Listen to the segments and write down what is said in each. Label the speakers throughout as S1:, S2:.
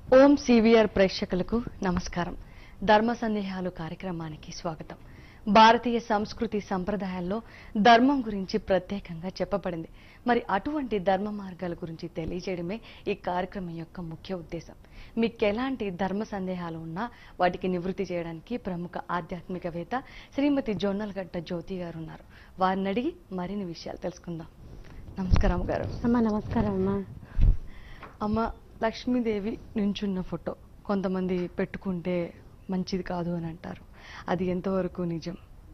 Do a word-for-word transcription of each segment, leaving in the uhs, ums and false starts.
S1: ఓం CVR ప్రేక్షకులకు నమస్కారం. ధర్మ సందేహాలు కార్యక్రమానికి స్వాగతం. భారతీయ సంస్కృతి సంప్రదాయాల్లో ధర్మం గురించి ప్రత్యేకంగా చెప్పబడింది. మరి అటువంటి ధర్మ మార్గాల గురించి తెలియజేయడమే ఈ కార్యక్రమం యొక్క ముఖ్య ఉద్దేశం. మీకు ఎలాంటి ధర్మ సందేహాలు ఉన్నా వాటికి నివృత్తి చేయడానికి ప్రముఖ ఆధ్యాత్మికవేత్త శ్రీమతి జొన్నలగడ్డ జ్యోతి గారు ఉన్నారు. వారిని అడిగి మరిన్ని విషయాలు తెలుసుకుందాం. నమస్కారం గారు.
S2: అమ్మా నమస్కారం. అమ్మా
S1: అమ్మ, లక్ష్మీదేవి నుంచున్న ఫోటో కొంతమంది పెట్టుకుంటే మంచిది కాదు అని అంటారు. అది ఎంతవరకు నిజం?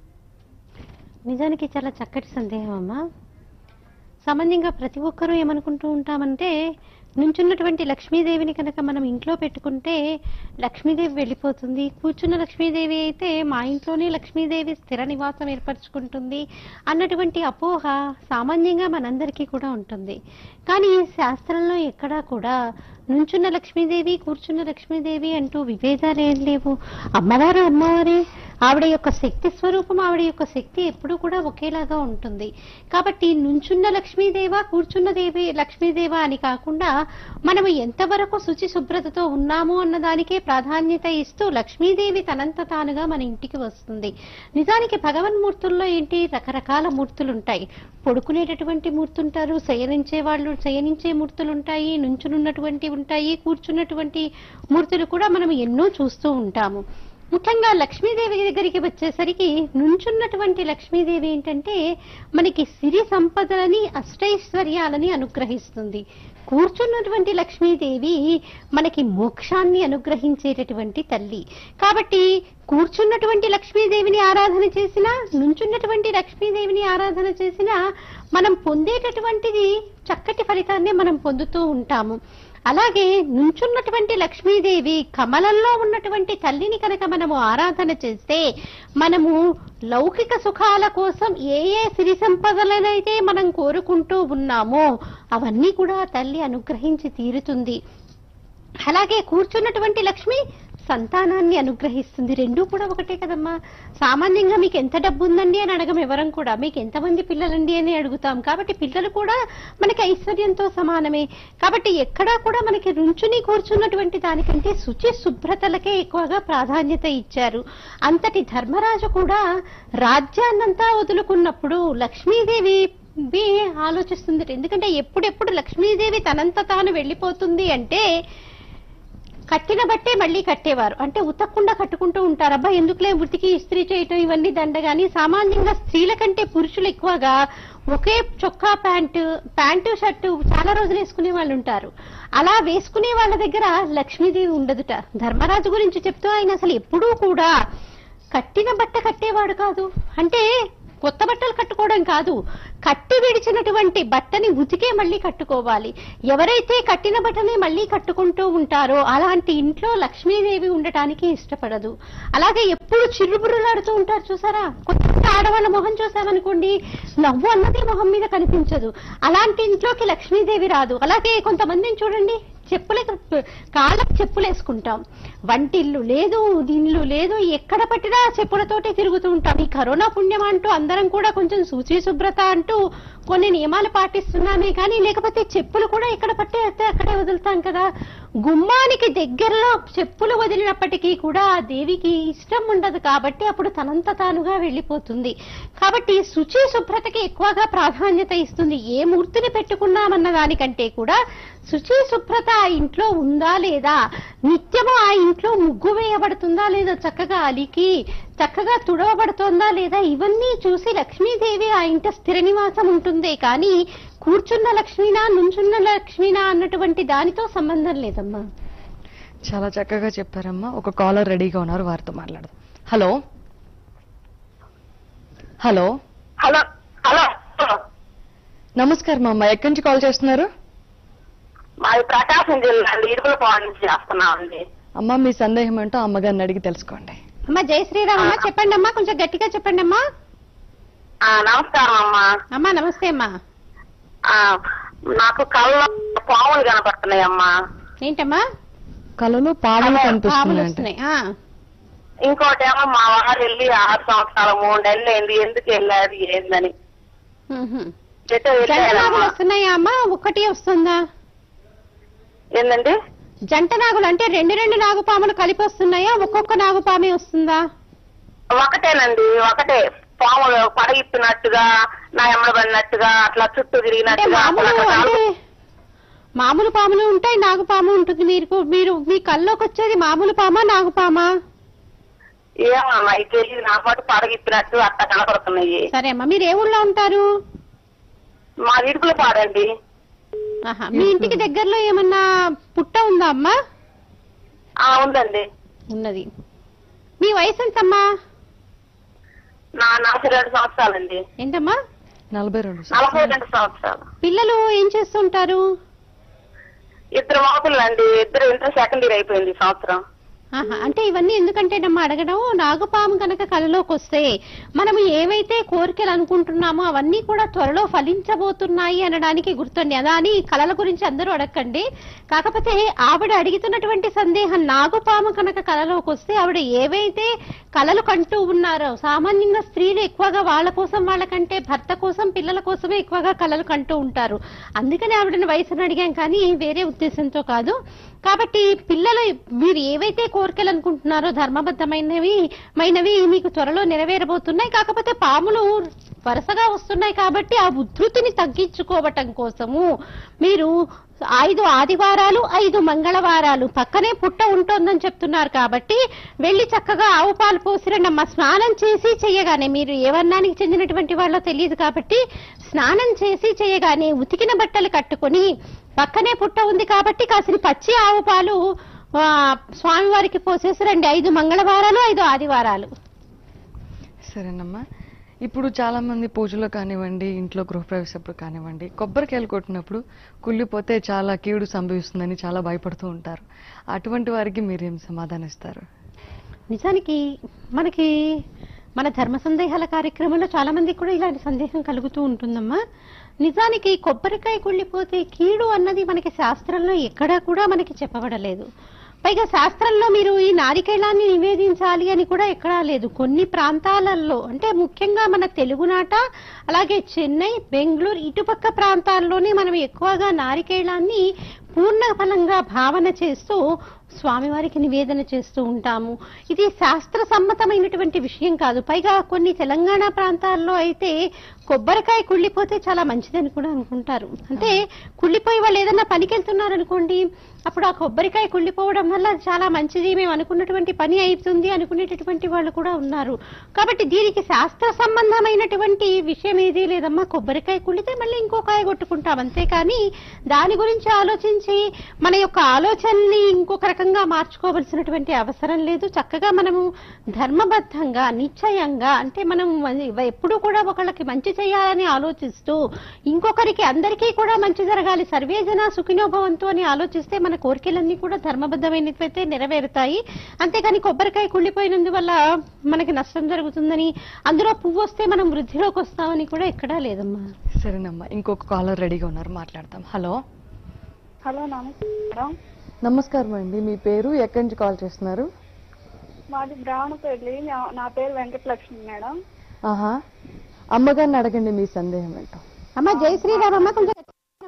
S2: నిజానికి చాలా చక్కటి సందేహం అమ్మా. సామాన్యంగా ప్రతి ఒక్కరూ ఏమనుకుంటూ ఉంటామంటే, నుంచున్నటువంటి లక్ష్మీదేవిని కనుక మనం ఇంట్లో పెట్టుకుంటే లక్ష్మీదేవి వెళ్ళిపోతుంది, కూర్చున్న లక్ష్మీదేవి అయితే మా ఇంట్లోనే లక్ష్మీదేవి స్థిర నివాసం ఏర్పరచుకుంటుంది అన్నటువంటి అపోహ సామాన్యంగా మనందరికీ కూడా ఉంటుంది. కానీ శాస్త్రంలో ఎక్కడా కూడా నుంచున్న లక్ష్మీదేవి కూర్చున్న లక్ష్మీదేవి అంటూ విభేదాలు ఏం లేవు. అమ్మవారు అమ్మవారే, ఆవిడ యొక్క శక్తి స్వరూపం, ఆవిడ యొక్క శక్తి ఎప్పుడూ కూడా ఒకేలాగా ఉంటుంది. కాబట్టి నుంచున్న లక్ష్మీదేవ కూర్చున్న దేవి లక్ష్మీదేవ అని కాకుండా మనము ఎంతవరకు శుచి శుభ్రతతో ఉన్నాము అన్నదానికే ప్రాధాన్యత ఇస్తూ లక్ష్మీదేవి తనంత తానుగా మన ఇంటికి వస్తుంది. నిజానికి భగవన్మూర్తుల్లో ఏంటి, రకరకాల మూర్తులు ఉంటాయి. పడుకునేటటువంటి మూర్తి ఉంటారు, శయనించే వాళ్ళు శయనించే మూర్తులు ఉంటాయి, నుంచునున్నటువంటి ఉంటాయి, కూర్చున్నటువంటి మూర్తులు కూడా మనం ఎన్నో చూస్తూ ఉంటాము. ముఖ్యంగా లక్ష్మీదేవి దగ్గరికి వచ్చేసరికి నుంచున్నటువంటి లక్ష్మీదేవి ఏంటంటే మనకి సిరి సంపదలని అష్టైశ్వర్యాలని అనుగ్రహిస్తుంది. కూర్చున్నటువంటి లక్ష్మీదేవి మనకి మోక్షాన్ని అనుగ్రహించేటటువంటి తల్లి. కాబట్టి కూర్చున్నటువంటి లక్ష్మీదేవిని ఆరాధన చేసినా నుంచున్నటువంటి లక్ష్మీదేవిని ఆరాధన చేసినా మనం పొందేటటువంటిది చక్కటి ఫలితాన్ని మనం పొందుతూ ఉంటాము. అలాగే నుంచున్నటువంటి లక్ష్మీదేవి కమలంలో ఉన్నటువంటి తల్లిని కనుక మనము ఆరాధన చేస్తే మనము లౌకిక సుఖాల కోసం ఏ ఏ సిరి సంపదలనైతే మనం కోరుకుంటూ ఉన్నామో అవన్నీ కూడా తల్లి అనుగ్రహించి తీరుతుంది. అలాగే కూర్చున్నటువంటి లక్ష్మి సంతానాన్ని అనుగ్రహిస్తుంది. రెండూ కూడా ఒకటే కదమ్మా. సామాన్యంగా మీకు ఎంత డబ్బు ఉందండి అని అడగం ఎవరం కూడా, మీకు ఎంతమంది పిల్లలండి అని అడుగుతాం. కాబట్టి పిల్లలు కూడా మనకి ఐశ్వర్యంతో సమానమే. కాబట్టి ఎక్కడా కూడా మనకి నుంచుని కూర్చున్నటువంటి దానికంటే శుచి శుభ్రతలకే ఎక్కువగా ప్రాధాన్యత ఇచ్చారు. అంతటి ధర్మరాజు కూడా రాజ్యాన్నంతా వదులుకున్నప్పుడు లక్ష్మీదేవి ఆలోచిస్తుంది. ఎందుకంటే ఎప్పుడెప్పుడు లక్ష్మీదేవి తనంత తాను వెళ్ళిపోతుంది అంటే, కట్టిన బట్టే మళ్ళీ కట్టేవారు, అంటే ఉతక్కుండా కట్టుకుంటూ ఉంటారు. అబ్బా ఎందుకులే ఉతికి ఇస్త్రీ చేయటం ఇవన్నీ దండగాని. సామాన్యంగా స్త్రీల కంటే పురుషులు ఎక్కువగా ఒకే చొక్కా ప్యాంటు ప్యాంటు షర్టు చాలా రోజులు వేసుకునే వాళ్ళు ఉంటారు. అలా వేసుకునే వాళ్ళ దగ్గర లక్ష్మీదేవి ఉండదుట. ధర్మరాజు గురించి చెప్తూ ఆయన అసలు ఎప్పుడూ కూడా కట్టిన బట్ట కట్టేవాడు కాదు. అంటే కొత్త బట్టలు కట్టుకోవడం కాదు, కట్టి విడిచినటువంటి బట్టని ఉతికే మళ్ళీ కట్టుకోవాలి. ఎవరైతే కట్టిన బట్టని మళ్ళీ కట్టుకుంటూ ఉంటారో అలాంటి ఇంట్లో లక్ష్మీదేవి ఉండటానికి ఇష్టపడదు. అలాగే ఎప్పుడు చిరుబురులాడుతూ ఉంటారు చూసారా. కొత్త ఆడవాళ్ళ మొహం చూసామనుకోండి, నవ్వు అన్నది మొహం మీద కనిపించదు. అలాంటి ఇంట్లోకి లక్ష్మీదేవి రాదు. అలాగే కొంతమందిని చూడండి, చెప్పులే కాళ్ళకు చెప్పులు వేసుకుంటాం, వంటిల్లు లేదు, ఇల్లు లేదు, ఎక్కడ పట్టినా చెప్పులతోటే తిరుగుతూ ఉంటాం. ఈ కరోనా పుణ్యం అంటూ అందరం కూడా కొంచెం శుచి శుభ్రత అంటూ కొన్ని నియమాలు పాటిస్తున్నామే కానీ, లేకపోతే చెప్పులు కూడా ఎక్కడ పట్టే అక్కడే వదులుతాం కదా. గుమ్మానికి దగ్గరలో చెప్పులు వదిలినప్పటికీ కూడా ఆ దేవికి ఇష్టం ఉండదు. కాబట్టి అప్పుడు తనంత తానుగా వెళ్ళిపోతుంది. కాబట్టి శుచి శుభ్రతకి ఎక్కువగా ప్రాధాన్యత ఇస్తుంది. ఏ మూర్తిని పెట్టుకున్నామన్న దానికంటే కూడా శుచి శుభ్రత ఆ ఇంట్లో ఉందా లేదా, నిత్యము ఆ ఇంట్లో ముగ్గు వేయబడుతుందా లేదా, చక్కగా అలికి చక్కగా తుడవబడుతోందా లేదా, ఇవన్నీ చూసి లక్ష్మీదేవి ఆ ఇంట స్థిర నివాసం ఉంటుందే కానీ కూర్చున్న లక్ష్మీనా నుంచున్న లక్ష్మీనా అన్నటువంటి దానితో సంబంధం లేదమ్మా.
S1: చాలా చక్కగా చెప్పారమ్మా. ఒక కాలర్ రెడీగా ఉన్నారు, వారితో మాట్లాడదాం. హలో హలో
S3: హలో హలో
S1: నమస్కారం అమ్మా. ఎక్కడి నుంచి కాల్ చేస్తున్నారు?
S3: మాది ప్రకాశం జిల్లా అండి, ఇడుపులపాడు నుంచి చేస్తున్నామండి.
S1: అమ్మా, మీ సందేహం ఏంటో అమ్మగారిని అడిగి తెలుసుకోండి.
S2: అమ్మా జై శ్రీరామ్ అమ్మా, చెప్పండి అమ్మా, కొంచెం గట్టిగా చెప్పండి అమ్మా.
S3: నమస్కారం అమ్మా.
S2: అమ్మా నమస్తే అమ్మా.
S3: నాకు కళ్ళలో పాములు కనపడుతున్నాయి అమ్మా.
S2: ఏంటమ్మా?
S1: కళలో పాములు కనిపిస్తున్నాయి.
S3: ఇంకోటి ఏమో మా వారు వెళ్ళి ఆరు సంవత్సరాలు మూడు నెలలు అయింది, ఎందుకు వెళ్ళారు ఏందని.
S2: వస్తున్నాయా అమ్మా? ఒక్కటి వస్తుందా?
S3: ఏంటండి?
S2: జంట నాగులు అంటే రెండు రెండు నాగుపాములు కలిపి వస్తున్నాయా, ఒక్కొక్క నాగుపామే వస్తుందా?
S3: ఒకటేనండి, ఒకటే పాము పడగిప్పినట్టుగా, నా ఎమ్మడబడినట్టుగా, అట్లా చుట్టూ తిరిగినట్టుగా.
S2: మామూలు పాములు ఉంటాయి, నాగుపాము ఉంటుంది. మీరు మీరు మీ కల్లోకి వచ్చేది మామూలు పామా నాగుపామా?
S3: ఏమమ్మా ఇది తెలియదు, నా పాటు పడగిప్పినట్టు అట్లా కనపడుతున్నాయి.
S2: సరే అమ్మా, మీరు ఏ ఊళ్ళో ఉంటారు?
S3: మా ఇడుపుల పాడండి.
S2: మీ ఇంటికి దగ్గరలో ఏమన్నా పుట్ట ఉందా అమ్మా?
S3: ఉందండి.
S2: ఉన్నది. మీ వయసు ఎంతమ్మా?
S3: నా నలభై రెండు సంవత్సరాలండి.
S2: ఏంటమ్మా?
S1: నలభై రెండు
S3: నలభై రెండు సంవత్సరాలు.
S2: పిల్లలు ఏం చేస్తుంటారు?
S3: ఇద్దరు మగపిల్లలు అండి, ఇద్దరు ఇంటర్ సెకండ్ ఇయర్ అయిపోయింది ఈ సంవత్సరం.
S2: అంటే ఇవన్నీ ఎందుకంటేనమ్మా అడగడం, నాగుపాము కనుక కలలోకి వస్తే మనము ఏవైతే కోరికలు అనుకుంటున్నామో అవన్నీ కూడా త్వరలో ఫలించబోతున్నాయి అనడానికి గుర్తండి. అదా అని కళల గురించి అందరూ అడగండి. కాకపోతే ఆవిడ అడుగుతున్నటువంటి సందేహం, నాగుపాము కనుక కళలోకి వస్తే ఆవిడ ఏవైతే కళలు కంటూ ఉన్నారో, సామాన్యంగా స్త్రీలు ఎక్కువగా వాళ్ళ కోసం, వాళ్ళకంటే భర్త కోసం, పిల్లల కోసమే ఎక్కువగా కళలు కంటూ ఉంటారు. అందుకని ఆవిడని వయసును అడిగాం, కానీ వేరే ఉద్దేశంతో కాదు. కాబట్టి పిల్లలు మీరు ఏవైతే కోరికలు అనుకుంటున్నారో ధర్మబద్ధమైనవి మైనవి మీకు త్వరలో నెరవేరబోతున్నాయి. కాకపోతే పాములు వరుసగా వస్తున్నాయి కాబట్టి ఆ ఉధృతిని తగ్గించుకోవటం కోసము మీరు ఐదు ఆదివారాలు ఐదు మంగళవారాలు పక్కనే పుట్ట ఉంటుందని చెప్తున్నారు కాబట్టి వెళ్లి చక్కగా ఆవు పాలు పోసిరండమ్మ. స్నానం చేసి చేయగానే, మీరు ఏ వర్ణానికి చెందినటువంటి వాళ్ళో తెలియదు కాబట్టి స్నానం చేసి చేయగానే ఉతికిన బట్టలు కట్టుకుని, పక్కనే పుట్ట ఉంది కాబట్టి కాసిన పచ్చి ఆవు పాలు స్వామివారికి పోసేసిరండి. ఐదు మంగళవారాలు ఐదు ఆదివారాలు.
S1: సరేనమ్మా. ఇప్పుడు చాలా మంది పూజలో కానివ్వండి, ఇంట్లో గృహప్రవేశప్పుడు కానివ్వండి, కొబ్బరికాయలు కొట్టినప్పుడు కుళ్ళిపోతే చాలా కీడు సంభవిస్తుందని చాలా భయపడుతూ ఉంటారు. అటువంటి వారికి మీరేం సమాధానం ఇస్తారు?
S2: నిజానికి మనకి మన ధర్మ సందేహాల కార్యక్రమంలో చాలా మందికి కూడా ఇలాంటి సందేహం కలుగుతూ ఉంటుందమ్మా. నిజానికి కొబ్బరికాయ కుళ్ళిపోతే కీడు అన్నది మనకి శాస్త్రంలో ఎక్కడా కూడా మనకి చెప్పబడలేదు. పైగా శాస్త్రంలో మీరు ఈ నారికేళాన్ని నివేదించాలి అని కూడా ఎక్కడా లేదు. కొన్ని ప్రాంతాలలో, అంటే ముఖ్యంగా మన తెలుగునాట, అలాగే చెన్నై, బెంగళూరు ఇటుపక్క ప్రాంతాల్లోనే మనం ఎక్కువగా నారికేళాన్ని పూర్ణ ఫలంగా భావన చేస్తూ స్వామివారికి నివేదన చేస్తూ ఉంటాము. ఇది శాస్త్ర సమ్మతమైనటువంటి విషయం కాదు. పైగా కొన్ని తెలంగాణ ప్రాంతాల్లో అయితే కొబ్బరికాయ కుళ్ళిపోతే చాలా మంచిదని కూడా అనుకుంటారు. అంటే కుళ్ళిపోయి వాళ్ళు ఏదన్నా పనికి వెళ్తున్నారు అనుకోండి, అప్పుడు ఆ కొబ్బరికాయ కుళ్ళిపోవడం వల్ల చాలా మంచిది, మేము అనుకున్నటువంటి పని అవుతుంది అనుకునేటటువంటి వాళ్ళు కూడా ఉన్నారు. కాబట్టి దీనికి శాస్త్ర సంబంధమైనటువంటి విషయం ఏదీ లేదమ్మా. కొబ్బరికాయ కుళ్ళితే మళ్ళీ ఇంకో కాయ కొట్టుకుంటాం, అంతేకాని దాని గురించి ఆలోచించి మన యొక్క ఆలోచనని ఇంకొక రకంగా మార్చుకోవలసినటువంటి అవసరం లేదు. చక్కగా మనము ధర్మబద్ధంగా, నిశ్చయంగా, అంటే మనం ఎప్పుడు కూడా ఒకళ్ళకి మంచి చేయాలని ఆలోచిస్తూ, ఇంకొకరికి అందరికీ కూడా మంచి జరగాలి, సర్వేజన సుఖినోభవంతు అని ఆలోచిస్తే మన కోరికలన్నీ కూడా ధర్మబద్ధమైనట్లయితే నెరవేరుతాయి. అంతేగాని కొబ్బరికాయ కుళ్ళిపోయినందువల్ల మనకి నష్టం జరుగుతుందని, అందులో పువ్వు వస్తే మనం వృద్ధిలోకి వస్తామని కూడా ఎక్కడా లేదమ్మా.
S1: సరేనమ్మా, ఇంకొక కాలర్ రెడీగా ఉన్నారు, మాట్లాడతాం. హలో
S4: హలో నమస్కారం.
S1: నమస్కారం అండి, మీ పేరు, ఎక్కడి నుంచి కాల్ చేస్తున్నారు?
S4: మాది బ్రాహ్మణపల్లి, నా పేరు వెంకటలక్ష్మి మేడం.
S1: ఆహా, అమ్మగారిని అడగండి మీ సందేహం ఏంటో.
S2: అమ్మా జై శ్రీరామమ్మ, కొంచెం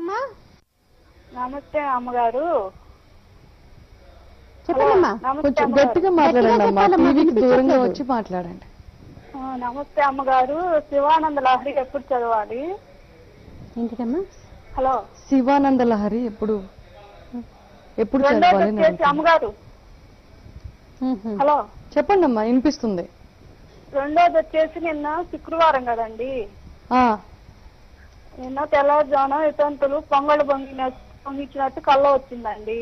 S4: నమస్తే అమ్మగారు.
S2: చెప్పండమ్మా.
S1: కొంచెం గట్టిగా మాట్లాడండి అమ్మా, టీవీకి దూరంగా వచ్చి మాట్లాడండి.
S4: నమస్తే అమ్మగారు. శివానంద లహరి ఎప్పుడు చదవాలి?
S2: ఏంటిదమ్మా?
S4: హలో,
S1: శివానంద లహరి ఎప్పుడు ఎప్పుడు చదవాలి
S4: అమ్మగారు? హలో
S1: చెప్పండి అమ్మా, వినిపిస్తుంది.
S4: రెండోది వచ్చేసి నిన్న శుక్రవారం కదండి, నిన్న తెల్లవారుజామున ఇతంతులు పొంగళ్ళు పొంగిన పొంగించినట్టు కళ్ళ వచ్చిందండి.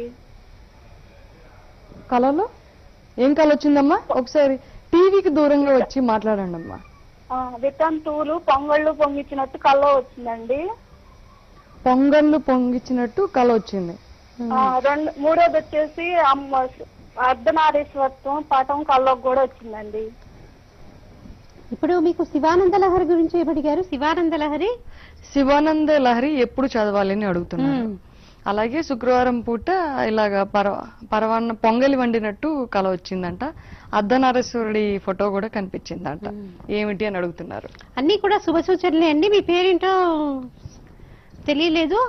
S1: కళలో ఏం కళ వచ్చిందమ్మా? ఒకసారి టీవీకి దూరంగా వచ్చి మాట్లాడండి అమ్మా.
S4: వితంతువులు పొంగళ్ళు పొంగించినట్టు కళ్ళ వచ్చిందండి.
S1: పొంగళ్ళు పొంగించినట్టు కళ వచ్చింది.
S4: రెండు మూడోది వచ్చేసి అమ్మ అర్ధనారీశ్వరత్వం పటం కళ్ళకు కూడా వచ్చిందండి.
S2: ఇప్పుడు మీకు శివానంద లహరి గురించి ఏమడిగారు? శివానంద లహరి
S1: శివానంద లహరి ఎప్పుడు చదవాలని అడుగుతున్నారు. అలాగే శుక్రవారం పూట ఇలాగా పర పరవాన్న పొంగలి వండినట్టు కళ వచ్చిందంట. అర్ధనారీశ్వరుడి ఫోటో కూడా కనిపించిందంట. ఏమిటి అని అడుగుతున్నారు.
S2: అన్ని కూడా శుభ సూచనలే అండి. మీ పేరేంటో తెలియలేదు.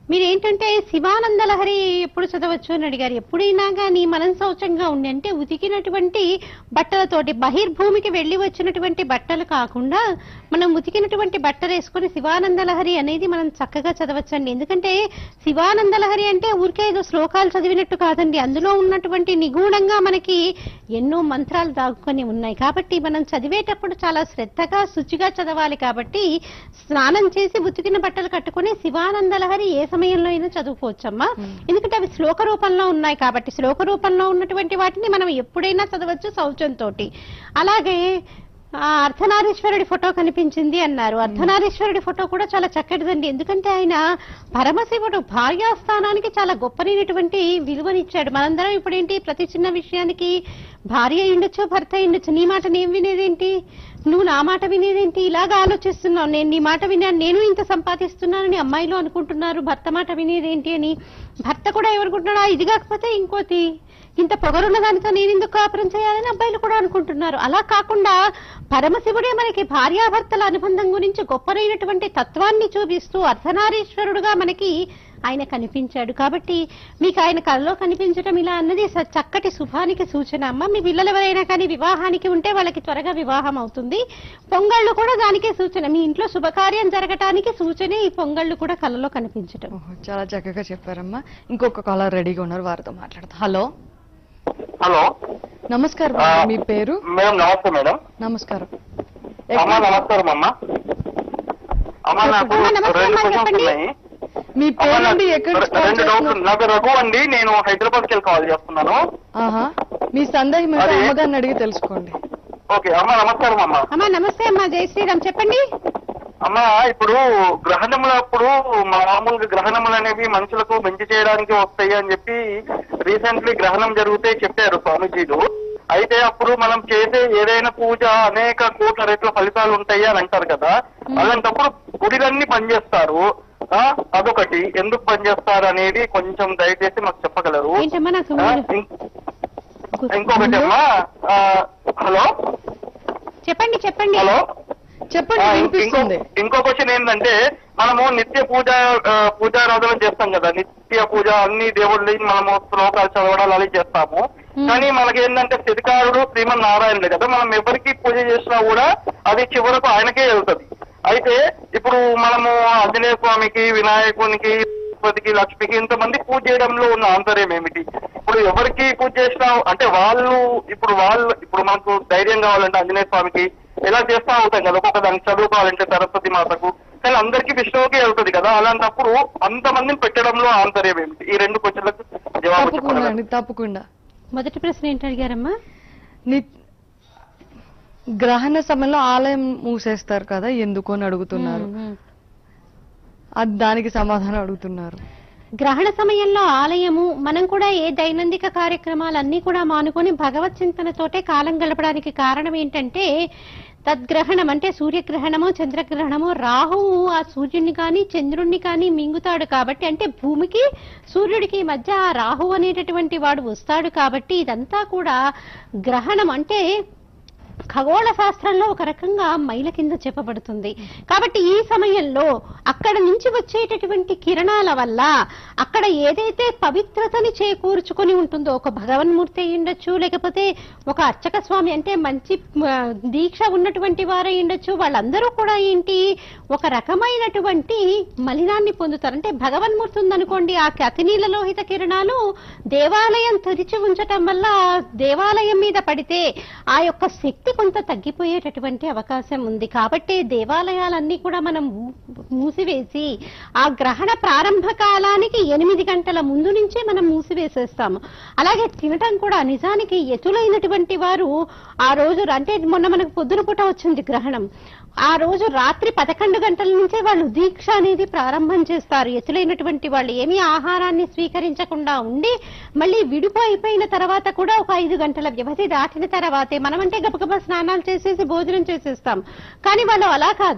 S2: మీరేంటంటే శివానంద లహరి ఎప్పుడు చదవచ్చు అని అడిగారు. ఎప్పుడైనా కానీ మనం శౌచంగా ఉండి అంటే ఉతికినటువంటి బట్టలతోటి బహిర్భూమికి వెళ్లి వచ్చినటువంటి బట్టలు కాకుండా మనం ఉతికినటువంటి బట్టలు వేసుకుని శివానంద లహరి అనేది మనం చక్కగా చదవచ్చండి. ఎందుకంటే శివానంద లహరి అంటే ఊరికే ఏదో శ్లోకాలు చదివినట్టు కాదండి. అందులో ఉన్నటువంటి నిగూఢంగా మనకి ఎన్నో మంత్రాలు దాక్కుని ఉన్నాయి. కాబట్టి మనం చదివేటప్పుడు చాలా శ్రద్ధగా శుచిగా చదవాలి. కాబట్టి స్నానం చేసి ఉతికిన బట్టలు కట్టుకుని శివానంద లహరి ఏ సమయంలో అయినా చదువుకోవచ్చమ్మా. ఎందుకంటే అవి శ్లోక రూపంలో ఉన్నాయి కాబట్టి శ్లోక రూపంలో ఉన్నటువంటి వాటిని మనం ఎప్పుడైనా చదవచ్చు శౌచంతో. అలాగే ఆ అర్ధనారీశ్వరుడి ఫోటో కనిపించింది అన్నారు. అర్ధనారీశ్వరుడి ఫోటో కూడా చాలా చక్కటిదండి. ఎందుకంటే ఆయన పరమశివుడు భార్యాస్థానానికి చాలా గొప్పనైనటువంటి విలువనిచ్చాడు. మనందరం ఇప్పుడేంటి ప్రతి చిన్న విషయానికి భార్య అయ్యుండొచ్చు, భర్త అయ్యుండొచ్చు, నీ మాట నేను వినేదేంటి, నువ్వు నా మాట వినేదేంటి, ఇలాగా ఆలోచిస్తున్నావు. నేను నీ మాట విన్నాను, నేను ఇంత సంపాదిస్తున్నానని అమ్మాయిలు అనుకుంటున్నారు. భర్త మాట వినేదేంటి అని భర్త కూడా ఎవరుకుంటున్నాడు, ఇది కాకపోతే ఇంకోటి, ఇంత పొగరున్న దానితో నేను ఎందుకు కాపురం చేయాలని అబ్బాయిలు కూడా అనుకుంటున్నారు. అలా కాకుండా పరమశివుడే మనకి భార్యాభర్తల అనుబంధం గురించి గొప్పనైనటువంటి తత్వాన్ని చూపిస్తూ అర్ధనారీశ్వరుడుగా మనకి ఆయన కనిపించాడు. కాబట్టి మీకు ఆయన కళలో కనిపించడం ఇలా అన్నది చక్కటి శుభానికి సూచన అమ్మ. మీ పిల్లలు ఎవరైనా కానీ వివాహానికి ఉంటే వాళ్ళకి త్వరగా వివాహం అవుతుంది. పొంగళ్ళు కూడా దానికే సూచన. మీ ఇంట్లో శుభకార్యం జరగటానికి సూచనే ఈ పొంగళ్ళు కూడా కళలో కనిపించడం.
S1: చాలా చక్కగా చెప్పారమ్మా. ఇంకొక కాలర్ రెడీగా ఉన్నారు, వారితో మాట్లాడతాం. హలో
S5: హలో,
S1: నమస్కారం. మీ పేరు?
S5: మేడం నమస్తే మేడం.
S1: నమస్కారం
S5: అమ్మా. నమస్కారం అమ్మా. అమ్మా నాకు రెండు క్వశ్చన్స్ ఉన్నాయి.
S1: మీ పేరు ఎక్కడ?
S5: రెండు డౌట్లు. నా పేరు రఘు అండి, నేను హైదరాబాద్కి వెళ్ళి కాల్ చేస్తున్నాను.
S1: మీ సందేహం అమ్మగారిని అడిగి తెలుసుకోండి.
S5: ఓకే అమ్మా. నమస్కారం అమ్మా.
S2: అమ్మా నమస్తే అమ్మా. జై శ్రీరామ్. చెప్పండి
S5: అమ్మా. ఇప్పుడు గ్రహణములప్పుడు మామూలుగా గ్రహణములు అనేవి మనుషులకు మంచి చేయడానికి వస్తాయి అని చెప్పి రీసెంట్లీ గ్రహణం జరిగితే చెప్పారు స్వామీజీలు. అయితే అప్పుడు మనం చేసే ఏదైనా పూజ అనేక కోట్ల రెట్ల ఫలితాలు ఉంటాయి అని అంటారు కదా. అలాంటప్పుడు గుడిలన్నీ పనిచేస్తారు, అదొకటి ఎందుకు పనిచేస్తారు అనేది కొంచెం దయచేసి మాకు చెప్పగలరు. ఇంకొకటి అమ్మా. హలో
S2: చెప్పండి చెప్పండి
S5: హలో
S1: చెప్పండి.
S5: ఇంకో క్వశ్చన్ ఏంటంటే, మనము నిత్య పూజ పూజారాధన చేస్తాం కదా, నిత్య పూజ అన్ని దేవుళ్ళని మనము శ్లోకాలు చదవడాలు అలా చేస్తాము. కానీ మనకి ఏంటంటే స్థితికారుడు శ్రీమన్ నారాయణుడు కదా, మనం ఎవరికి పూజ చేసినా కూడా అది చివరకు ఆయనకే వెళ్తుంది. అయితే ఇప్పుడు మనము ఆంజనేయ స్వామికి, వినాయకునికి, గణపతికి, లక్ష్మికి ఇంతమంది పూజ చేయడంలో ఉన్న ఆంతర్యం ఏమిటి? ఇప్పుడు ఎవరికి పూజ చేసినా అంటే వాళ్ళు ఇప్పుడు వాళ్ళు ఇప్పుడు మనకు ధైర్యం కావాలంటే ఆంజనేయ స్వామికి ఎలా చేస్తా ఉంటాం కదా, ఒక్కొక్క దానికి చదువుకోవాలంటే సరస్వతి మాతకు, కానీ అందరికీ విష్ణువుకే వెళ్తుంది కదా. అలాంటప్పుడు అంతమందిని పెట్టడంలో ఆంతర్యం ఏమిటి? ఈ రెండు క్వశ్చన్లకు జవాబు చెప్పండి.
S1: తప్పకుండా.
S2: మొదటి ప్రశ్న ఏంటి అడిగారమ్మా?
S1: గ్రహణ సమయంలో ఆలయం మూసేస్తారు కదా, ఎందుకు అని అడుగుతున్నారు. అది దానికి సమాధానం అడుగుతున్నారు.
S2: గ్రహణ సమయంలో ఆలయము మనం కూడా ఏ దైనందిక కార్యక్రమాలన్నీ కూడా మానుకొని భగవత్ చింతనతోటే కాలం గడపడానికి కారణం ఏంటంటే, తద్గ్రహణం అంటే సూర్యగ్రహణము, చంద్రగ్రహణము, రాహువు ఆ సూర్యుడిని కానీ చంద్రుడిని కానీ మింగుతాడు కాబట్టి, అంటే భూమికి సూర్యుడికి మధ్య ఆ రాహువు అనేటటువంటి వాడు వస్తాడు కాబట్టి ఇదంతా కూడా గ్రహణం అంటే ఖగోళ శాస్త్రంలో ఒక రకంగా మైల కింద చెప్పబడుతుంది. కాబట్టి ఈ సమయంలో అక్కడ నుంచి వచ్చేటటువంటి కిరణాల వల్ల అక్కడ ఏదైతే పవిత్రతని చేకూర్చుకొని ఉంటుందో, ఒక భగవన్మూర్తి అయి ఉండొచ్చు, లేకపోతే ఒక అర్చక స్వామి అంటే మంచి దీక్ష ఉన్నటువంటి వారై ఉండొచ్చు, వాళ్ళందరూ కూడా ఏంటి ఒక రకమైనటువంటి మలినాన్ని పొందుతారు. అంటే భగవన్మూర్తి ఉందనుకోండి, ఆ అతినీల లోహిత కిరణాలు దేవాలయం తెరిచి ఉంచటం వల్ల దేవాలయం మీద పడితే ఆ యొక్క శక్తి కొంత తగ్గిపోయేటటువంటి అవకాశం ఉంది. కాబట్టి దేవాలయాలన్నీ కూడా మనం మూసివేసి ఆ గ్రహణ ప్రారంభ కాలానికి ఎనిమిది గంటల ముందు నుంచే మనం మూసివేసేస్తాము. అలాగే తినటం కూడా నిజానికి ఎతులైనటువంటి వారు ఆ రోజు అంటే మొన్న మనకు పొద్దున పూట వచ్చింది గ్రహణం, ఆ రోజు రాత్రి పదకొండు గంటల నుంచే వాళ్ళు దీక్ష అనేది ప్రారంభం చేస్తారు. ఎతులైనటువంటి వాళ్ళు ఏమీ ఆహారాన్ని స్వీకరించకుండా ఉండి మళ్ళీ విడుపు అయిపోయిన తర్వాత కూడా ఒక ఐదు గంటల వ్యవధి దాటిన తర్వాతే మనమంటే గబగబా స్నానాలు చేసేసి భోజనం చేసేస్తాం. కానీ వాళ్ళు అలా కాదు,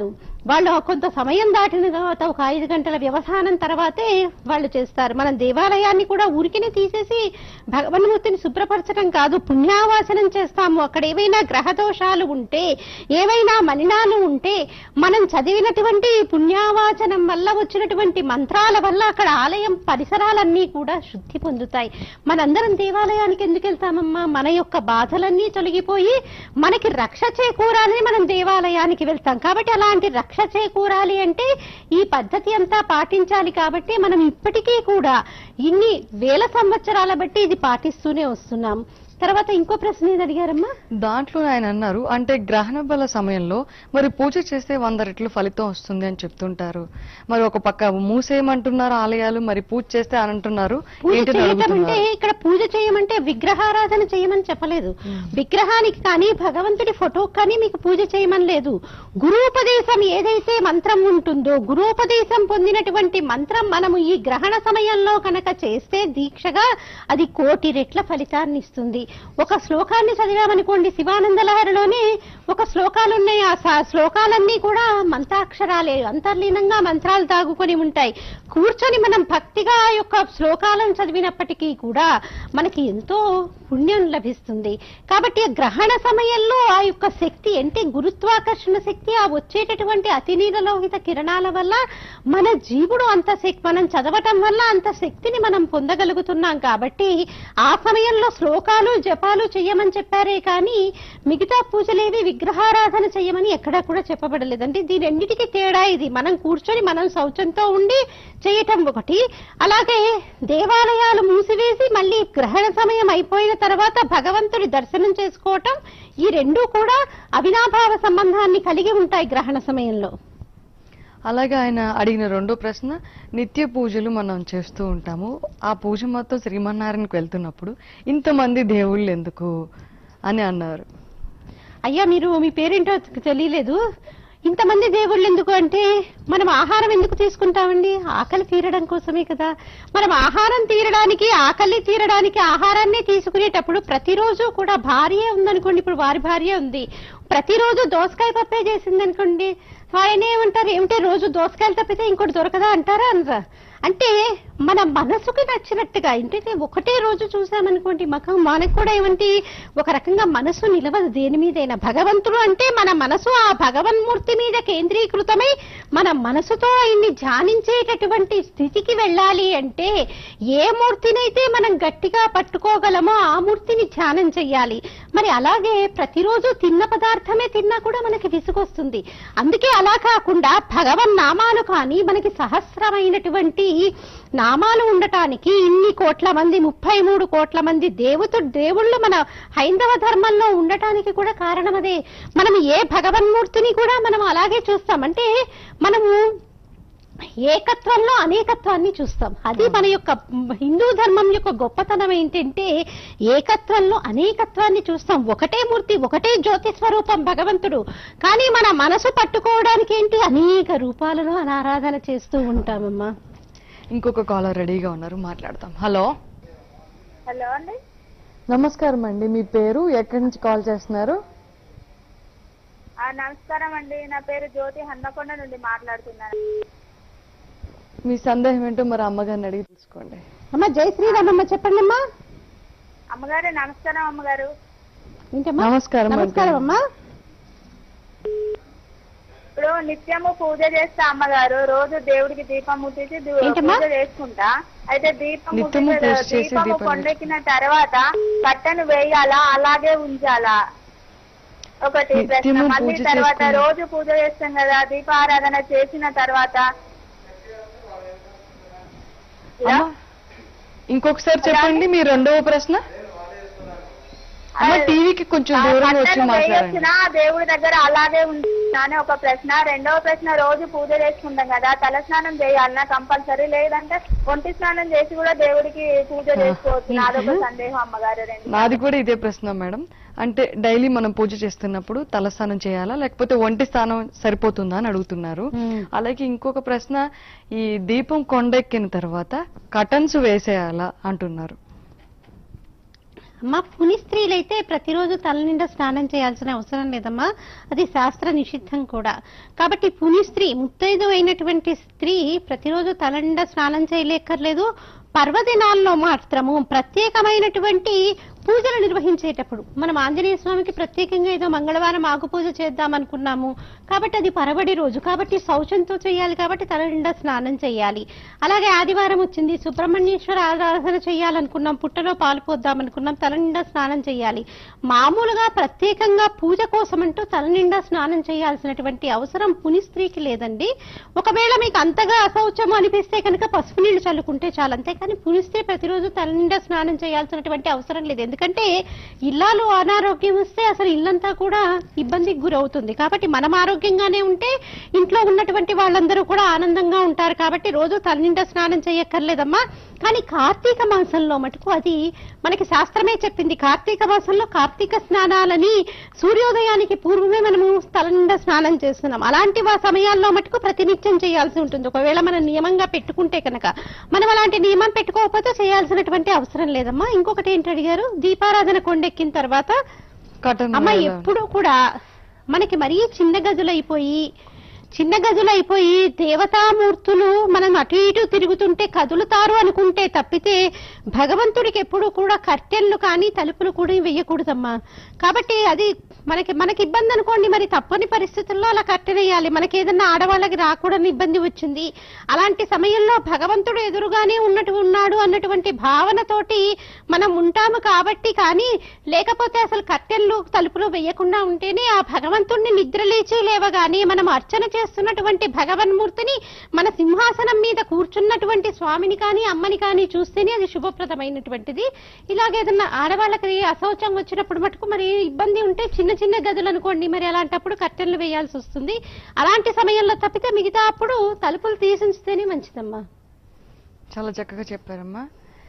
S2: వాళ్ళు కొంత సమయం దాటిన తర్వాత ఒక ఐదు గంటల వ్యవధానం తర్వాతే వాళ్ళు చేస్తారు. మనం దేవాలయాన్ని కూడా ఊరికినే తీసేసి భగవన్మూర్తిని శుభ్రపరచడం కాదు, పుణ్యావాసనం చేస్తాము. అక్కడ ఏవైనా గ్రహ దోషాలు ఉంటే, ఏవైనా మలినాలు ఉంటే మనం చదివినటువంటి పుణ్యావాచనం వల్ల వచ్చినటువంటి మంత్రాల వల్ల అక్కడ ఆలయం పరిసరాలన్నీ కూడా శుద్ధి పొందుతాయి. మనందరం దేవాలయానికి ఎందుకు వెళ్తామమ్మా? మన యొక్క బాధలన్నీ తొలగిపోయి మనకి రక్ష చేకూరాలని మనం దేవాలయానికి వెళ్తాం. కాబట్టి అలాంటి రక్ష చేకూరాలి అంటే ఈ పద్ధతి అంతా పాటించాలి. కాబట్టి మనం ఇప్పటికీ కూడా ఇన్ని వేల సంవత్సరాల బట్టి ఇది పాటిస్తూనే వస్తున్నాం. తర్వాత ఇంకో ప్రశ్న ఏది అడిగారమ్మా?
S1: దాంట్లో ఆయన అన్నారు, అంటే గ్రహణ బల సమయంలో మరి పూజ చేస్తే వంద రెట్లు ఫలితం వస్తుంది అని చెప్తుంటారు. మరి ఒక పక్క మూసేయమంటున్నారు ఆలయాలు, మరి పూజ చేస్తే అని అంటున్నారు.
S2: అంటే ఇక్కడ పూజ చేయమంటే విగ్రహారాధన చేయమని చెప్పలేదు. విగ్రహానికి కానీ భగవంతుడి ఫోటోకి కానీ మీకు పూజ చేయమని లేదు. గురూపదేశం ఏదైతే మంత్రం ఉంటుందో, గురూపదేశం పొందినటువంటి మంత్రం మనము ఈ గ్రహణ సమయంలో కనుక చేస్తే దీక్షగా అది కోటి రెట్ల ఫలితాన్ని ఇస్తుంది. ఒక శ్లోకాన్ని చదివామనుకోండి, శివానంద లహరిలోనే ఒక శ్లోకాలు ఉన్నాయి. ఆ శ్లోకాలన్నీ కూడా మంత్రాక్షరాలే, అంతర్లీనంగా మంత్రాలు తాగుకొని ఉంటాయి. కూర్చొని మనం భక్తిగా యొక్క శ్లోకాలను చదివినప్పటికీ కూడా మనకి ఎంతో పుణ్యం లభిస్తుంది. కాబట్టి ఆ గ్రహణ సమయంలో ఆ యొక్క శక్తి అంటే గురుత్వాకర్షణ శక్తి, ఆ వచ్చేటటువంటి అతి నీలలోహిత కిరణాల వల్ల మన జీవుడు అంత శక్తి, మనం చదవటం వల్ల అంత శక్తిని మనం పొందగలుగుతున్నాం. కాబట్టి ఆ సమయంలో శ్లోకాలు జపాలు చెయ్యమని చెప్పారే కానీ మిగతా పూజలేవి విగ్రహారాధన చెయ్యమని ఎక్కడా కూడా చెప్పబడలేదు. అంటే దీని రెండింటికి తేడా ఇది. మనం కూర్చొని మనం శౌచంతో ఉండి చేయటం ఒకటి, అలాగే దేవాలయాలు మూసివేసి మళ్ళీ గ్రహణ సమయం అయిపోయిన తర్వాత భగవంతుడి దర్శనం చేసుకోవటం, ఈ రెండూ కూడా అవినాభావ సంబంధాన్ని కలిగి ఉంటాయి గ్రహణ సమయంలో.
S1: అలాగే ఆయన అడిగిన రెండో ప్రశ్న, నిత్య పూజలు మనం చేస్తూ ఉంటాము, ఆ పూజ మొత్తం శ్రీమన్నారాయణకు వెళ్తున్నప్పుడు ఇంతమంది దేవుళ్ళు ఎందుకు అని అన్నారు.
S2: అయ్యా మీరు మీ పేరేంటో తెలియలేదు. ఇంతమంది దేవుళ్ళు ఎందుకు అంటే మనం ఆహారం ఎందుకు తీసుకుంటామండి? ఆకలి తీరడం కోసమే కదా. మనం ఆహారం తీరడానికి, ఆకలి తీరడానికి ఆహారాన్ని తీసుకునేటప్పుడు ప్రతిరోజు కూడా భార్య ఉందనుకోండి, ఇప్పుడు వారి భార్య ఉంది, ప్రతిరోజు దోసకాయ పప్పే చేసింది అనుకోండి, ఆయన ఏమంటారు, ఏమిటే రోజు దోసకాయలు తప్పితే ఇంకోటి దొరకదా అంటారా అనరా? అంటే మన మనసుకు నచ్చినట్టుగా, ఏంటంటే ఒకటే రోజు చూసామనుకోండి మకం మనకు కూడా ఏమంటే ఒక రకంగా మనసు నిలవదు దేని మీదైనా. భగవంతుడు అంటే మన మనసు ఆ భగవన్మూర్తి మీద కేంద్రీకృతమై మన మనసుతో ఆయన్ని ధ్యానించేటటువంటి స్థితికి వెళ్ళాలి అంటే ఏ మూర్తినైతే మనం గట్టిగా పట్టుకోగలమో ఆ మూర్తిని ధ్యానం చెయ్యాలి. మరి అలాగే ప్రతిరోజు తిన్న పదార్థమే తిన్నా కూడా మనకి విసుగొస్తుంది. అందుకే అలా కాకుండా భగవన్ నామాలు కానీ మనకి సహస్రమైనటువంటి నామాలు ఉండటానికి ఇన్ని కోట్ల మంది, ముప్పై మూడు కోట్ల మంది దేవత దేవుళ్ళు మన హైందవ ధర్మంలో ఉండటానికి కూడా కారణం అదే. మనం ఏ భగవన్మూర్తిని కూడా మనం అలాగే చూస్తాం. అంటే మనము ఏకత్వంలో అనేకత్వాన్ని చూస్తాం. అది మన యొక్క హిందూ ధర్మం యొక్క గొప్పతనం ఏంటంటే ఏకత్వంలో అనేకత్వాన్ని చూస్తాం. ఒకటే మూర్తి, ఒకటే జ్యోతి స్వరూపం భగవంతుడు, కానీ మన మనసు పట్టుకోవడానికి ఏంటి అనేక రూపాలలో ఆరాధన చేస్తూ ఉంటామమ్మా.
S1: ఇంకొక కాలర్ రెడీగా ఉన్నారు, మాట్లాడతాం. హలో
S4: హలో అండి,
S1: నమస్కారం అండి, మీ పేరు, ఎక్కడి నుంచి కాల్ చేస్తున్నారు?
S4: నమస్కారం అండి, నా పేరు జ్యోతి, హన్మకొండ నుండి మాట్లాడుతున్నాను.
S1: మీ సందేహం ఏంటో మరి అమ్మగారిని అడిగి తెలుసుకోండి.
S2: అమ్మా జై శ్రీరామమ్మ, చెప్పండి అమ్మా.
S4: అమ్మగారు నమస్కారం. అమ్మగారు
S1: నమస్కారం.
S2: నమస్కారం అమ్మా.
S4: ఇప్పుడు నిత్యము పూజ చేస్తా అమ్మగారు, రోజు దేవుడికి దీపం ముట్టించి పూజ చేసుకుంటా. అయితే దీపం దీపము కొండెక్కిన తర్వాత కట్టను వేయాలా, అలాగే ఉంచాలా? ఒకటి ప్రశ్న. మళ్ళీ తర్వాత రోజు పూజ చేస్తాం కదా, దీపారాధన చేసిన తర్వాత
S1: ఇంకొకసారి చెప్పండి మీ రెండవ ప్రశ్న. టీవీకి కొంచెం దూరంగా వచ్చి మాట్లాడండి.
S4: దేవుడి దగ్గర అలాగే ఉంటున్నా అని ఒక ప్రశ్న. రెండవ ప్రశ్న, రోజు పూజ చేసుకుంటాం కదా, తల స్నానం చేయాలన్నా కంపల్సరీ, లేదంటే ఒంటి స్నానం చేసి కూడా దేవుడికి పూజ చేసుకోవచ్చు? నాదొక సందేహం అమ్మగారు.
S1: నాది కూడా ఇదే ప్రశ్న మేడం. అంటే డైలీ మనం పూజ చేస్తున్నప్పుడు తల స్నానం చేయాలా, లేకపోతే ఒంటి స్నానం సరిపోతుందా అని అడుగుతున్నారు. అలాగే ఇంకొక ప్రశ్న, ఈ దీపం కొండెక్కిన తర్వాత కటన్స్ వేసేయాలా అంటున్నారు.
S2: అమ్మా పుని స్త్రీలైతే ప్రతిరోజు తల నిండా స్నానం చేయాల్సిన అవసరం లేదమ్మా, అది శాస్త్ర నిషిద్ధం కూడా. కాబట్టి పుని స్త్రీ ముత్తైదు అయినటువంటి స్త్రీ ప్రతిరోజు తల నిండా స్నానం చేయలేక్కర్లేదు. పర్వదినాల్లో మాత్రము ప్రత్యేకమైనటువంటి పూజలు నిర్వహించేటప్పుడు మనం ఆంజనేయ స్వామికి ప్రత్యేకంగా ఏదో మంగళవారం ఆకు పూజ చేద్దాం అనుకున్నాము కాబట్టి అది పరబడి రోజు కాబట్టి శౌచంతో చేయాలి కాబట్టి తల నిండా స్నానం చేయాలి. అలాగే ఆదివారం వచ్చింది సుబ్రహ్మణ్యేశ్వర ఆరాధన చేయాలనుకున్నాం, పుట్టలో పాలు పోద్దాం అనుకున్నాం, తల నిండా స్నానం చేయాలి. మామూలుగా ప్రత్యేకంగా పూజ కోసం అంటూ తల నిండా స్నానం చేయాల్సినటువంటి అవసరం పుని స్త్రీకి లేదండి. ఒకవేళ మీకు అంతగా అశౌచం అనిపిస్తే కనుక పసుపు నీళ్లు చల్లుకుంటే చాలు, అంతేకాని పుని స్త్రీ ప్రతిరోజు తల నిండా స్నానం చేయాల్సినటువంటి అవసరం లేదు. ఎందుకంటే ఇల్లాలు అనారోగ్యం వస్తే అసలు ఇల్లంతా కూడా ఇబ్బందికి గురవుతుంది. కాబట్టి మనం ఆరోగ్యంగానే ఉంటే ఇంట్లో ఉన్నటువంటి వాళ్ళందరూ కూడా ఆనందంగా ఉంటారు. కాబట్టి రోజు తల నిండా స్నానం చేయక్కర్లేదమ్మా. కానీ కార్తీక మాసంలో మటుకు అది మనకి శాస్త్రమే చెప్పింది. కార్తీక మాసంలో కార్తీక స్నానాలని సూర్యోదయానికి పూర్వమే మనము తల నిండా స్నానం చేస్తున్నాం. అలాంటి ఆ సమయాల్లో మటుకు ప్రతినిత్యం చేయాల్సి ఉంటుంది. ఒకవేళ మనం నియమంగా పెట్టుకుంటే కనుక, మనం అలాంటి నియమం పెట్టుకోకపోతే చేయాల్సినటువంటి అవసరం లేదమ్మా. ఇంకొకటి ఏంటి అడిగారు, దీపారాధన కొండెక్కిన తర్వాత అమ్మ ఎప్పుడు కూడా మనకి మరీ చిన్న గదులైపోయి చిన్న గదులైపోయి దేవతామూర్తులు మనం అటు ఇటు తిరుగుతుంటే కదులుతారు అనుకుంటే తప్పితే భగవంతుడికి ఎప్పుడు కూడా కర్టెన్లు కానీ తలుపులు కూడా వేయకూడదమ్మా. కాబట్టి అది మనకి మనకి ఇబ్బంది అనుకోండి, మరి తప్పని పరిస్థితుల్లో అలా కర్టెన్ వేయాలి. మనకి ఏదన్నా ఆడవాళ్ళకి రాకూడని ఇబ్బంది వచ్చింది, అలాంటి సమయంలో భగవంతుడు ఎదురుగానే ఉన్నట్టు ఉన్నాడు అన్నటువంటి భావనతోటి మనం ఉంటాము. కాబట్టి కానీ లేకపోతే అసలు కర్టెన్లు తలుపులు వేయకుండా ఉంటేనే ఆ భగవంతుడిని నిద్రలేచి లేవగానే మనం అర్చన చేస్తున్నటువంటి భగవన్మూర్తిని మన సింహాసనం మీద కూర్చున్నటువంటి స్వామిని కానీ అమ్మని కానీ చూస్తేనే అది శుభప్రదమైనటువంటిది. ఇలాగేదన్నా ఆడవాళ్ళకి అశౌచం వచ్చినప్పుడు మటుకు మరి ఇబ్బంది ఉంటే చిన్న చిన్న గదులు అనుకోండి, మరి అలాంటప్పుడు కర్టెన్లు వేయాల్సి వస్తుంది. అలాంటి సమయంలో తప్పితే మిగతా అప్పుడు తలుపులు తీసించితేనే మంచిదమ్మా.
S1: చాలా చక్కగా చెప్పారమ్మా.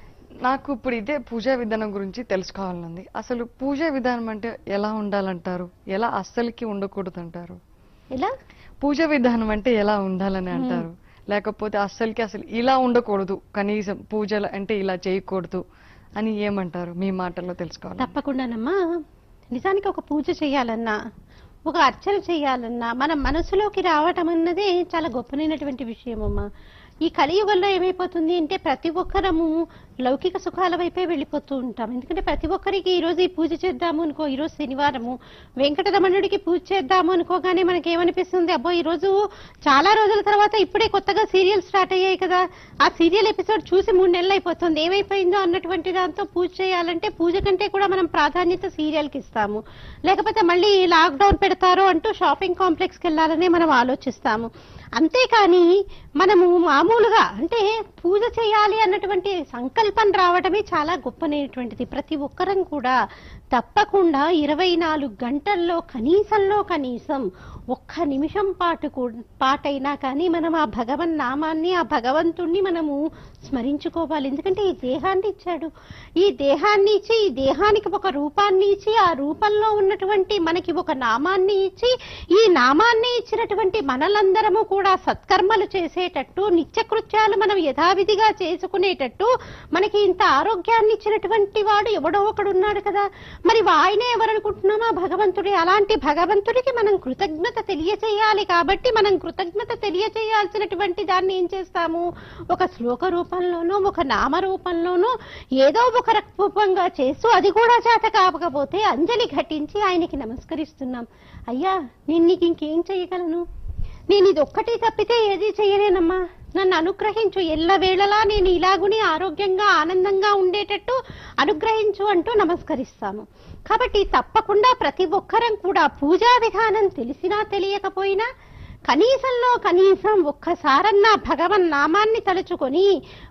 S1: నాకు ఇప్పుడు ఇదే పూజా విధానం గురించి తెలుసుకోవాలనుంది. అసలు పూజా విధానం అంటే ఎలా ఉండాలంటారు, ఎలా అస్సలకి ఉండకూడదు అంటారు?
S2: ఎలా
S1: పూజ విధానం అంటే ఎలా ఉండాలని అంటారు, లేకపోతే అస్సలకి అసలు ఇలా ఉండకూడదు, కనీసం పూజలు అంటే ఇలా చేయకూడదు అని ఏమంటారు? మీ మాటల్లో తెలుసుకోవాలి.
S2: తప్పకుండానమ్మా. నిజానికి ఒక పూజ చేయాలన్నా, ఒక అర్చన చేయాలన్నా మన మనసులోకి రావటం అన్నదే చాలా గొప్పనైనటువంటి విషయం అమ్మా. ఈ కలియుగంలో ఏమైపోతుంది అంటే ప్రతి ఒక్కరము లౌకిక సుఖాల వైపే వెళ్ళిపోతూ ఉంటాం. ఎందుకంటే ప్రతి ఒక్కరికి ఈ రోజు ఈ పూజ చేద్దాము అనుకో, ఈ రోజు శనివారము వెంకటరమణుడికి పూజ చేద్దాము అనుకోగానే మనకి ఏమనిపిస్తుంది, అబ్బో ఈ రోజు చాలా రోజుల తర్వాత ఇప్పుడే కొత్తగా సీరియల్ స్టార్ట్ అయ్యాయి కదా, ఆ సీరియల్ ఎపిసోడ్ చూసి మూడు నెలలు అయిపోతుంది, ఏమైపోయిందో అన్నటువంటి దాంతో పూజ చేయాలంటే పూజ కంటే కూడా మనం ప్రాధాన్యత సీరియల్కి ఇస్తాము. లేకపోతే మళ్ళీ లాక్డౌన్ పెడతారో అంటూ షాపింగ్ కాంప్లెక్స్కి వెళ్ళాలనే మనం ఆలోచిస్తాము. అంతేకాని మనము మామూలుగా అంటే పూజ చేయాలి అన్నటువంటి సంకల్పం రావడమే చాలా గొప్పనైనటువంటిది. ప్రతి ఒక్కరం కూడా తప్పకుండా ఇరవై నాలుగు గంటల్లో కనీసంలో కనీసం ఒక్క నిమిషం పాటు పాటైనా కానీ మనం ఆ భగవన్ నామాన్ని ఆ భగవంతుణ్ణి మనము స్మరించుకోవాలి. ఎందుకంటే ఈ దేహాన్ని ఇచ్చాడు, ఈ దేహాన్ని ఇచ్చి ఈ దేహానికి ఒక రూపాన్ని ఇచ్చి ఆ రూపంలో ఉన్నటువంటి మనకి ఒక నామాన్ని ఇచ్చి ఈ నామాన్ని ఇచ్చినటువంటి మనలందరము కూడా సత్కర్మలు చేసేటట్టు నిత్యకృత్యాలు మనం యథావిధిగా చేసుకునేటట్టు మనకి ఇంత ఆరోగ్యాన్ని ఇచ్చినటువంటి వాడు ఎవడో ఒకడు ఉన్నాడు కదా, మరి ఆయనే ఎవరనుకుంటున్నామా? భగవంతుడే. అలాంటి భగవంతుడికి మనం కృతజ్ఞత తెలియచేయాలి. కాబట్టి మనం కృతజ్ఞత తెలియచేయాల్సినటువంటి దాన్ని ఏం చేస్తాము, ఒక శ్లోక రూపంలోనూ ఒక నామ రూపంలోనూ ఏదో ఒక రూపంగా చేస్తూ అది కూడా చేత కాకపోతే అంజలి ఘటించి ఆయనకి నమస్కరిస్తున్నాం. అయ్యా నేను నీకు ఇంకేం చేయగలను, నేను ఇది ఒక్కటి తప్పితే ఏది చేయలేనమ్మా, నన్ను అనుగ్రహించు, ఎల్లవేళలా నేను ఇలాగుని ఆరోగ్యంగా ఆనందంగా ఉండేటట్టు అనుగ్రహించు అంటూ నమస్కరిస్తాము. కాబట్టి తప్పకుండా ప్రతి ఒక్కరం కూడా పూజా విధానం తెలిసినా తెలియకపోయినా కనీసంలో కనీసం ఒక్కసారన్నా భగవన్ నామాన్ని తలుచుకొని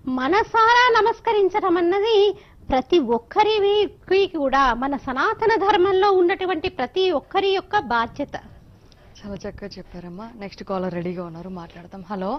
S2: మనసారా నమస్కరించడం అన్నది ప్రతి ఒక్కరికి కూడా మన సనాతన ధర్మంలో ఉన్నటువంటి ప్రతి ఒక్కరి యొక్క బాధ్యత.
S1: చాలా చక్కగా చెప్పారమ్మా. నెక్స్ట్ కాలర్ రెడీగా ఉన్నారు, మాట్లాడతాం. హలో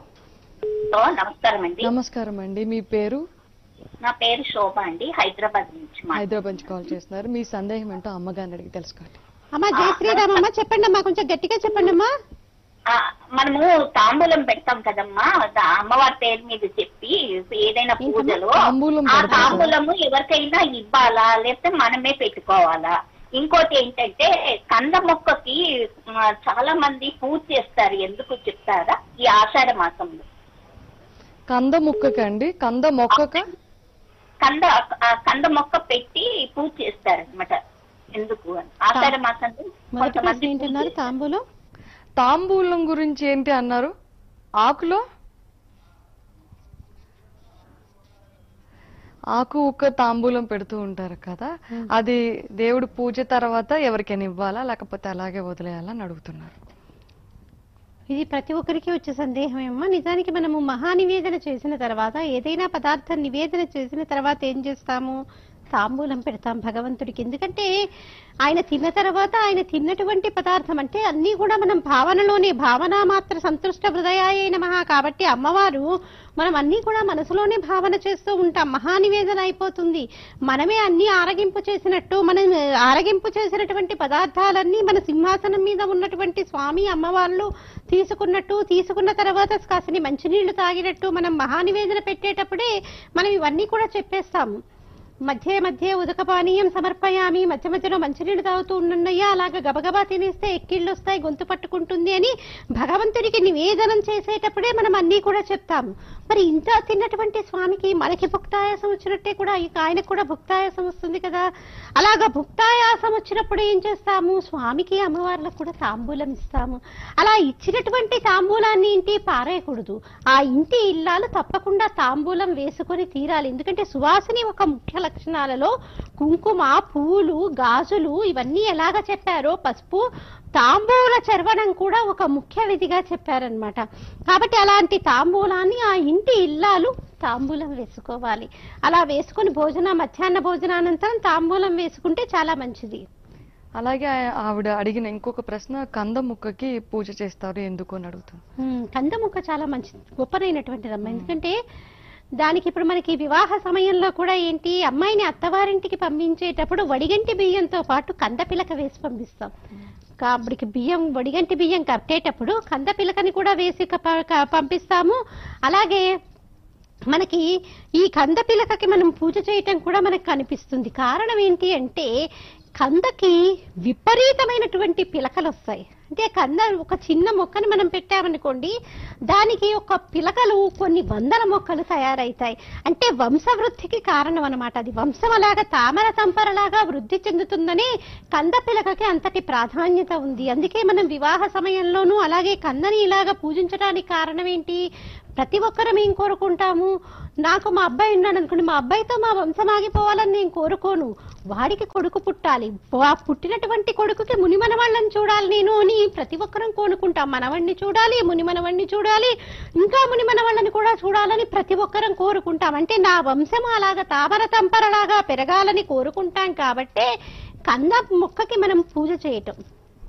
S3: నమస్కారం అండి.
S1: నమస్కారం అండి, మీ పేరు?
S3: నా పేరు శోభ అండి, హైదరాబాద్ నుంచి.
S1: హైదరాబాద్ నుంచి కాల్ చేస్తున్నారు. మీ సందేహం ఏంటో అమ్మగారిని అడిగి తెలుసుకోండి.
S2: అమ్మా జై శ్రీరామ్ అమ్మా, చెప్పండి అమ్మా, కొంచెం గట్టిగా చెప్పండి అమ్మా.
S6: మనము తాంబూలం పెడతాం కదమ్మా, అమ్మవారి పేరు మీద చెప్పి ఏదైనా పూజలో ఆ తాంబూలము ఎవరికైనా ఇవ్వాలా లేకపోతే మనమే పెట్టుకోవాలా? ఇంకోటి ఏంటంటే కంద మొక్కకి చాలా మంది పూజ చేస్తారు, ఎందుకు చెప్తారా? ఈ ఆషాఢ మాసంలో
S1: కంద మొక్కకండి, కంద మొక్క
S6: కంద కంద మొక్క పెట్టి పూజ చేస్తారు అనమాట. ఎందుకు ఆషాఢ మాసంలో కొంతమంది
S2: తాంబూలం
S1: తాంబూలం గురించి ఏంటి అన్నారు? ఆకులో ఆకు ఒక్క తాంబూలం పెడుతూ ఉంటారు కదా, అది దేవుడు పూజ తర్వాత ఎవరికైనా ఇవ్వాలా లేకపోతే అలాగే వదిలేయాలా అని అడుగుతున్నారు.
S2: ఇది ప్రతి ఒక్కరికి వచ్చే సందేహం ఏమో. నిజానికి మనము మహానివేదన చేసిన తర్వాత, ఏదైనా పదార్థం నివేదన చేసిన తర్వాత ఏం చేస్తాము? తాంబూలం పెడతాం భగవంతుడికి. ఎందుకంటే ఆయన తిన్న తర్వాత ఆయన తిన్నటువంటి పదార్థం అంటే అన్నీ కూడా మనం భావనలోనే, భావన మాత్ర సంతుష్ట హృదయాయ నమః కాబట్టి అమ్మవారు మనం అన్నీ కూడా మనసులోనే భావన చేస్తూ ఉంటాం. మహానివేదన అయిపోతుంది, మనమే అన్ని ఆరగింపు చేసినట్టు, మనం ఆరగింపు చేసినటువంటి పదార్థాలన్నీ మన సింహాసనం మీద ఉన్నటువంటి స్వామి అమ్మవార్లు తీసుకున్నట్టు, తీసుకున్న తర్వాత కాసిని మంచినీళ్లు తాగినట్టు మనం మహానివేదన పెట్టేటప్పుడే మనం ఇవన్నీ కూడా చెప్పేస్తాము. మధ్య మధ్య ఉదకపానీయం సమర్పయామి, మధ్య మధ్యలో మంచినీళ్ళు తాగుతూ ఉన్నయ్యా, అలాగా గబగబా తినేస్తే ఎక్కిళ్ళు వస్తాయి, గొంతు పట్టుకుంటుంది అని భగవంతుడికి నివేదనం చేసేటప్పుడే మనం అన్నీ కూడా చెప్తాము. మరి ఇంత తిన్నటువంటి స్వామికి మనకి భుక్తాయాసం వచ్చినట్టే కూడా ఆయనకు కూడా భుక్తాయాసం వస్తుంది కదా. అలాగా భుక్తాయాసం వచ్చినప్పుడు ఏం చేస్తాము? స్వామికి అమ్మవార్లకు కూడా తాంబూలం ఇస్తాము. అలా ఇచ్చినటువంటి తాంబూలాన్ని ఇంటి పారేయకూడదు. ఆ ఇంటి ఇల్లాలు తప్పకుండా తాంబూలం వేసుకొని తీరాలి. ఎందుకంటే సువాసిని ఒక ముఖ్య లక్షణాలలో కుంకుమ, పూలు, గాజులు ఇవన్నీ ఎలాగ చెప్పారో పసుపు, తాంబూల చర్వణం కూడా ఒక ముఖ్య విధిగా చెప్పారనమాట. కాబట్టి అలాంటి తాంబూలాన్ని ఆ ఇంటి ఇల్లాలు తాంబూలం వేసుకోవాలి. అలా వేసుకుని భోజన మధ్యాహ్న భోజనానంతరం తాంబూలం వేసుకుంటే చాలా మంచిది.
S1: అలాగే ఆవిడ అడిగిన ఇంకొక ప్రశ్న, కంద ముక్కకి పూజ చేస్తారు ఎందుకు అని అడుగుతాం.
S2: కంద ముక్క చాలా మంచిది, గొప్పనైనటువంటిదమ్మా. ఎందుకంటే దానికి ఇప్పుడు మనకి వివాహ సమయంలో కూడా ఏంటి, అమ్మాయిని అత్తవారింటికి పంపించేటప్పుడు వడిగంటి బియ్యంతో పాటు కంద పిలక వేసి పంపిస్తాం. కాబడికి బియ్యం వడిగంటి బియ్యం కట్టేటప్పుడు కంద పిలకని కూడా వేసి పంపిస్తాము. అలాగే మనకి ఈ కంద పిలకకి మనం పూజ చేయటం కూడా మనకు కనిపిస్తుంది. కారణం ఏంటి అంటే కందకి విపరీతమైనటువంటి పిలకలు వస్తాయి. అంటే కంద ఒక చిన్న మొక్కని మనం పెట్టామనుకోండి, దానికి ఒక పిలకలు కొన్ని వందల మొక్కలు తయారవుతాయి. అంటే వంశవృద్ధికి కారణం అనమాట. అది వంశం అలాగా తామర తంపరలాగా వృద్ధి చెందుతుందని కంద పిలకకి అంతటి ప్రాధాన్యత ఉంది. అందుకే మనం వివాహ సమయంలోనూ అలాగే కందని ఇలాగా పూజించడానికి కారణం ఏంటి? ప్రతి ఒక్కరం ఏం కోరుకుంటాము? నాకు మా అబ్బాయి ఉన్నాడు అనుకోండి, మా అబ్బాయితో మా వంశం ఆగిపోవాలని నేను కోరుకోను. వాడికి కొడుకు పుట్టాలి, ఆ పుట్టినటువంటి కొడుకుకి మునిమనవాళ్ళని చూడాలి నేను అని ప్రతి ఒక్కరం కోరుకుంటాం. మనవణ్ణి చూడాలి, మునిమనవణ్ణి చూడాలి, ఇంకా మునిమనవాళ్ళని కూడా చూడాలని ప్రతి ఒక్కరం కోరుకుంటాం. అంటే నా వంశం అలాగా తామర తంపరలాగా పెరగాలని కోరుకుంటాం. కాబట్టే కంద మొక్కకి మనం పూజ చేయటం.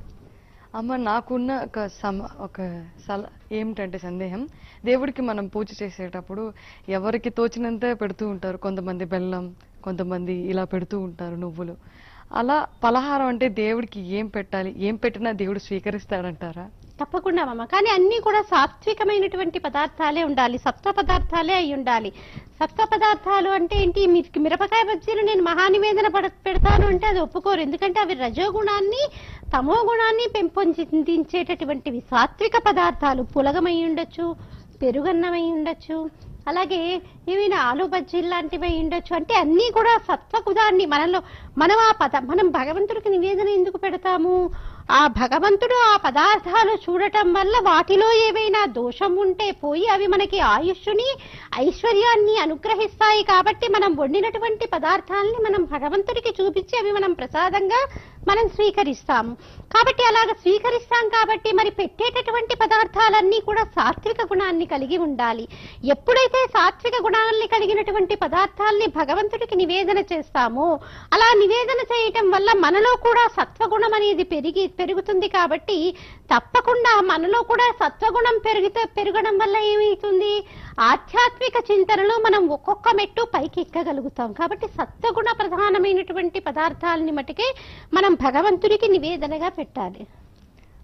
S1: అమ్మ, నాకున్న ఒక సమ ఒక సల ఏమిటంటే సందేహం, దేవుడికి మనం పూజ చేసేటప్పుడు ఎవరికి తోచినంత పెడుతూ ఉంటారు. కొంతమంది బెల్లం, కొంతమంది ఇలా పెడుతూ ఉంటారు నువ్వులు. అలా పలహారం అంటే దేవుడికి ఏం పెట్టాలి, ఏం పెట్టినా దేవుడు స్వీకరిస్తాడంటారా?
S2: తప్పకుండా అమ్మ, కానీ అన్ని కూడా సాత్వికమైనటువంటి పదార్థాలే ఉండాలి, సత్వ పదార్థాలే అయి ఉండాలి. సత్వ పదార్థాలు అంటే ఏంటి? మిరపకాయ బజ్జీలు నేను మహానివేదన పెడతాను అంటే అది ఒప్పుకోరు. ఎందుకంటే అవి రజోగుణాన్ని తమో గుణాన్ని పెంపొందించేటటువంటివి. సాత్విక పదార్థాలు పులగమై ఉండొచ్చు, పెరుగన్నమై ఉండొచ్చు, అలాగే ఏమైనా ఆలు బజ్జీలు లాంటివి ఉండొచ్చు. అంటే అన్నీ కూడా సత్వగుణాన్ని మనలో మనం ఆ పద మనం భగవంతుడికి నివేదన ఎందుకు పెడతాము? ఆ భగవంతుడు ఆ పదార్థాలు చూడటం వల్ల వాటిలో ఏవైనా దోషం ఉంటే పోయి అవి మనకి ఆయుష్ని, ఐశ్వర్యాన్ని అనుగ్రహిస్తాయి. కాబట్టి మనం వండినటువంటి పదార్థాలని మనం భగవంతుడికి చూపించి అవి మనం ప్రసాదంగా మనం స్వీకరిస్తాము. కాబట్టి అలాగ స్వీకరిస్తాం కాబట్టి మరి పెట్టేటటువంటి పదార్థాలన్నీ కూడా సాత్విక గుణాన్ని కలిగి ఉండాలి. ఎప్పుడైతే సాత్విక గుణాన్ని కలిగినటువంటి పదార్థాలని భగవంతుడికి నివేదన చేస్తామో అలా నివేదన చేయటం వల్ల మనలో కూడా సత్వగుణం అనేది పెరిగి పెరుగుతుంది. కాబట్టి తప్పకుండా మనలో కూడా సత్వగుణం పెరిగితే పెరగడం వల్ల ఏమవుతుంది? ఆధ్యాత్మిక చింతనలో మనం ఒక్కొక్క మెట్టు పైకి ఎక్కగలుగుతాం. కాబట్టి సత్వగుణ ప్రధానమైనటువంటి పదార్థాలని మటుకే మనం భగవంతుడికి నివేదనగా పెట్టాలి.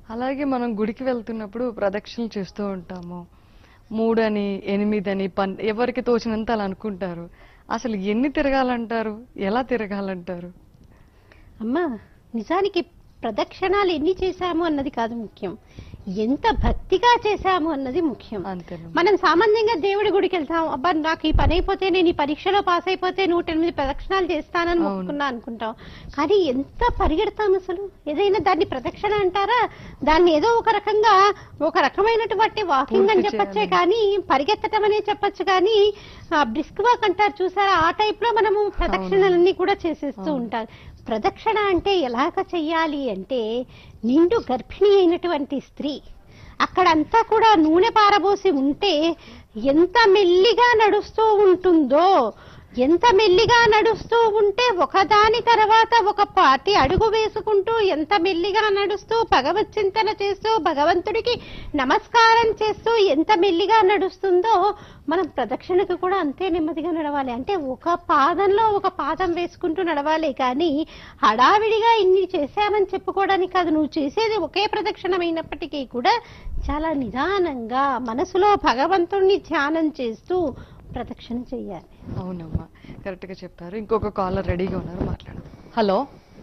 S1: అలాగే మనం గుడికి వెళ్తున్నప్పుడు ప్రదక్షిణలు చేస్తూ ఉంటాము. మూడని ఎనిమిదని పన్ ఎవరికి తోచినంత అలా అనుకుంటారు. అసలు ఎన్ని తిరగాలంటారు, ఎలా తిరగాలంటారు?
S2: అమ్మా నిజానికి ప్రదక్షిణాలు ఎన్ని చేశాము అన్నది కాదు ముఖ్యం, ఎంత భక్తిగా చేశాము అన్నది ముఖ్యం. మనం సామాన్యంగా దేవుడి గుడికి వెళ్తాం, అబ్బా నాకు ఈ పని అయిపోతే నేను ఈ పరీక్షలో పాస్ అయిపోతే నూట ఎనిమిది ప్రదక్షిణాలు చేస్తానని మొక్కుకున్నా అనుకుంటాం. కానీ ఎంత పరిగెడతాం అసలు. ఏదైనా దాన్ని ప్రదక్షిణ అంటారా? దాన్ని ఏదో ఒక రకంగా ఒక రకమైనటువంటి వాకింగ్ అని చెప్పచ్చే కానీ పరిగెత్తటం అనే చెప్పచ్చు. కానీ బ్రిస్క్ వాక్ అంటారు చూసారా, ఆ టైప్ లో మనము ప్రదక్షిణలన్నీ కూడా చేసేస్తూ ఉంటారు. ప్రదక్షిణ అంటే ఎలాగ చెయ్యాలి అంటే, నిండు గర్భిణి అయినటువంటి స్త్రీ అక్కడంతా కూడా నూనె పారబోసి ఉంటే ఎంత మెల్లిగా నడుస్తూ ఉంటుందో, ఎంత మెల్లిగా నడుస్తూ ఉంటే ఒకదాని తర్వాత ఒక పాటి అడుగు వేసుకుంటూ ఎంత మెల్లిగా నడుస్తూ భగవత్ చింతన చేస్తూ భగవంతుడికి నమస్కారం చేస్తూ ఎంత మెల్లిగా నడుస్తుందో మనం ప్రదక్షిణకు కూడా అంతే నెమ్మదిగా నడవాలి. అంటే ఒక పాదంలో ఒక పాదం వేసుకుంటూ నడవాలి. కానీ హడావిడిగా ఇన్ని చేశామని చెప్పుకోవడానికి కాదు. నువ్వు చేసేది ఒకే ప్రదక్షిణమైనప్పటికీ కూడా చాలా నిదానంగా మనసులో భగవంతుణ్ణి ధ్యానం చేస్తూ ప్రదక్షిణ చెయ్యాలి.
S1: అవునమ్మా, కరెక్ట్ గా చెప్పారు. ఇంకొక కాలర్ రెడీగా ఉన్నారు, మాట్లాడదాం. హలో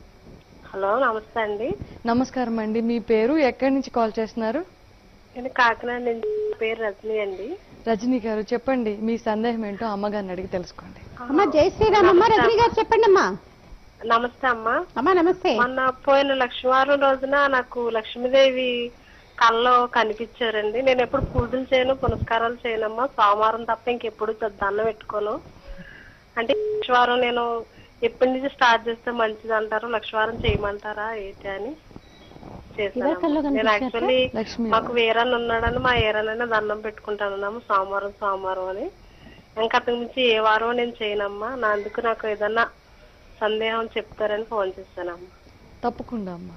S3: హలో నమస్తే అండి.
S1: నమస్కారం అండి, మీ పేరు, ఎక్కడి నుంచి కాల్ చేస్తున్నారు?
S3: నేను కాకినాడ నుంచి, పేరు రజనీ అండి.
S1: రజనీ గారు చెప్పండి, మీ సందేహం ఏంటో అమ్మగారిని అడిగి తెలుసుకోండి.
S2: అమ్మా జై శ్రీరామమ్మ. రజనీ గారు చెప్పండి అమ్మా.
S3: నమస్తే అమ్మా.
S2: అమ్మా నమస్తే.
S3: మొన్న పోయిన లక్ష్మీవారం రోజున నాకు లక్ష్మీదేవి కళ్ళలో కనిపించారండి. నేను ఎప్పుడు పూజలు చేయను, పునస్కారాలు చేయనమ్మా. సోమవారం తప్ప ఇంకెప్పుడు దండం పెట్టుకోను. అంటే లక్ష్మీవారం నేను ఎప్పటి నుంచి స్టార్ట్ చేస్తే మంచిది అంటారు, లక్ష్మీవారం చేయమంటారా ఏంటి అని చేశాను. నేను యాక్చువల్లీ మాకు వేరన్న ఉన్నాడని మా ఏరనైనా దండం పెట్టుకుంటానమ్మా సోమవారం సోమవారం అని. ఇంకా అతని నుంచి ఏ వారం నేను చేయనమ్మా. నా అందుకు నాకు ఏదన్నా సందేహం చెప్తారని ఫోన్ చేశానమ్మా.
S1: తప్పకుండా అమ్మా.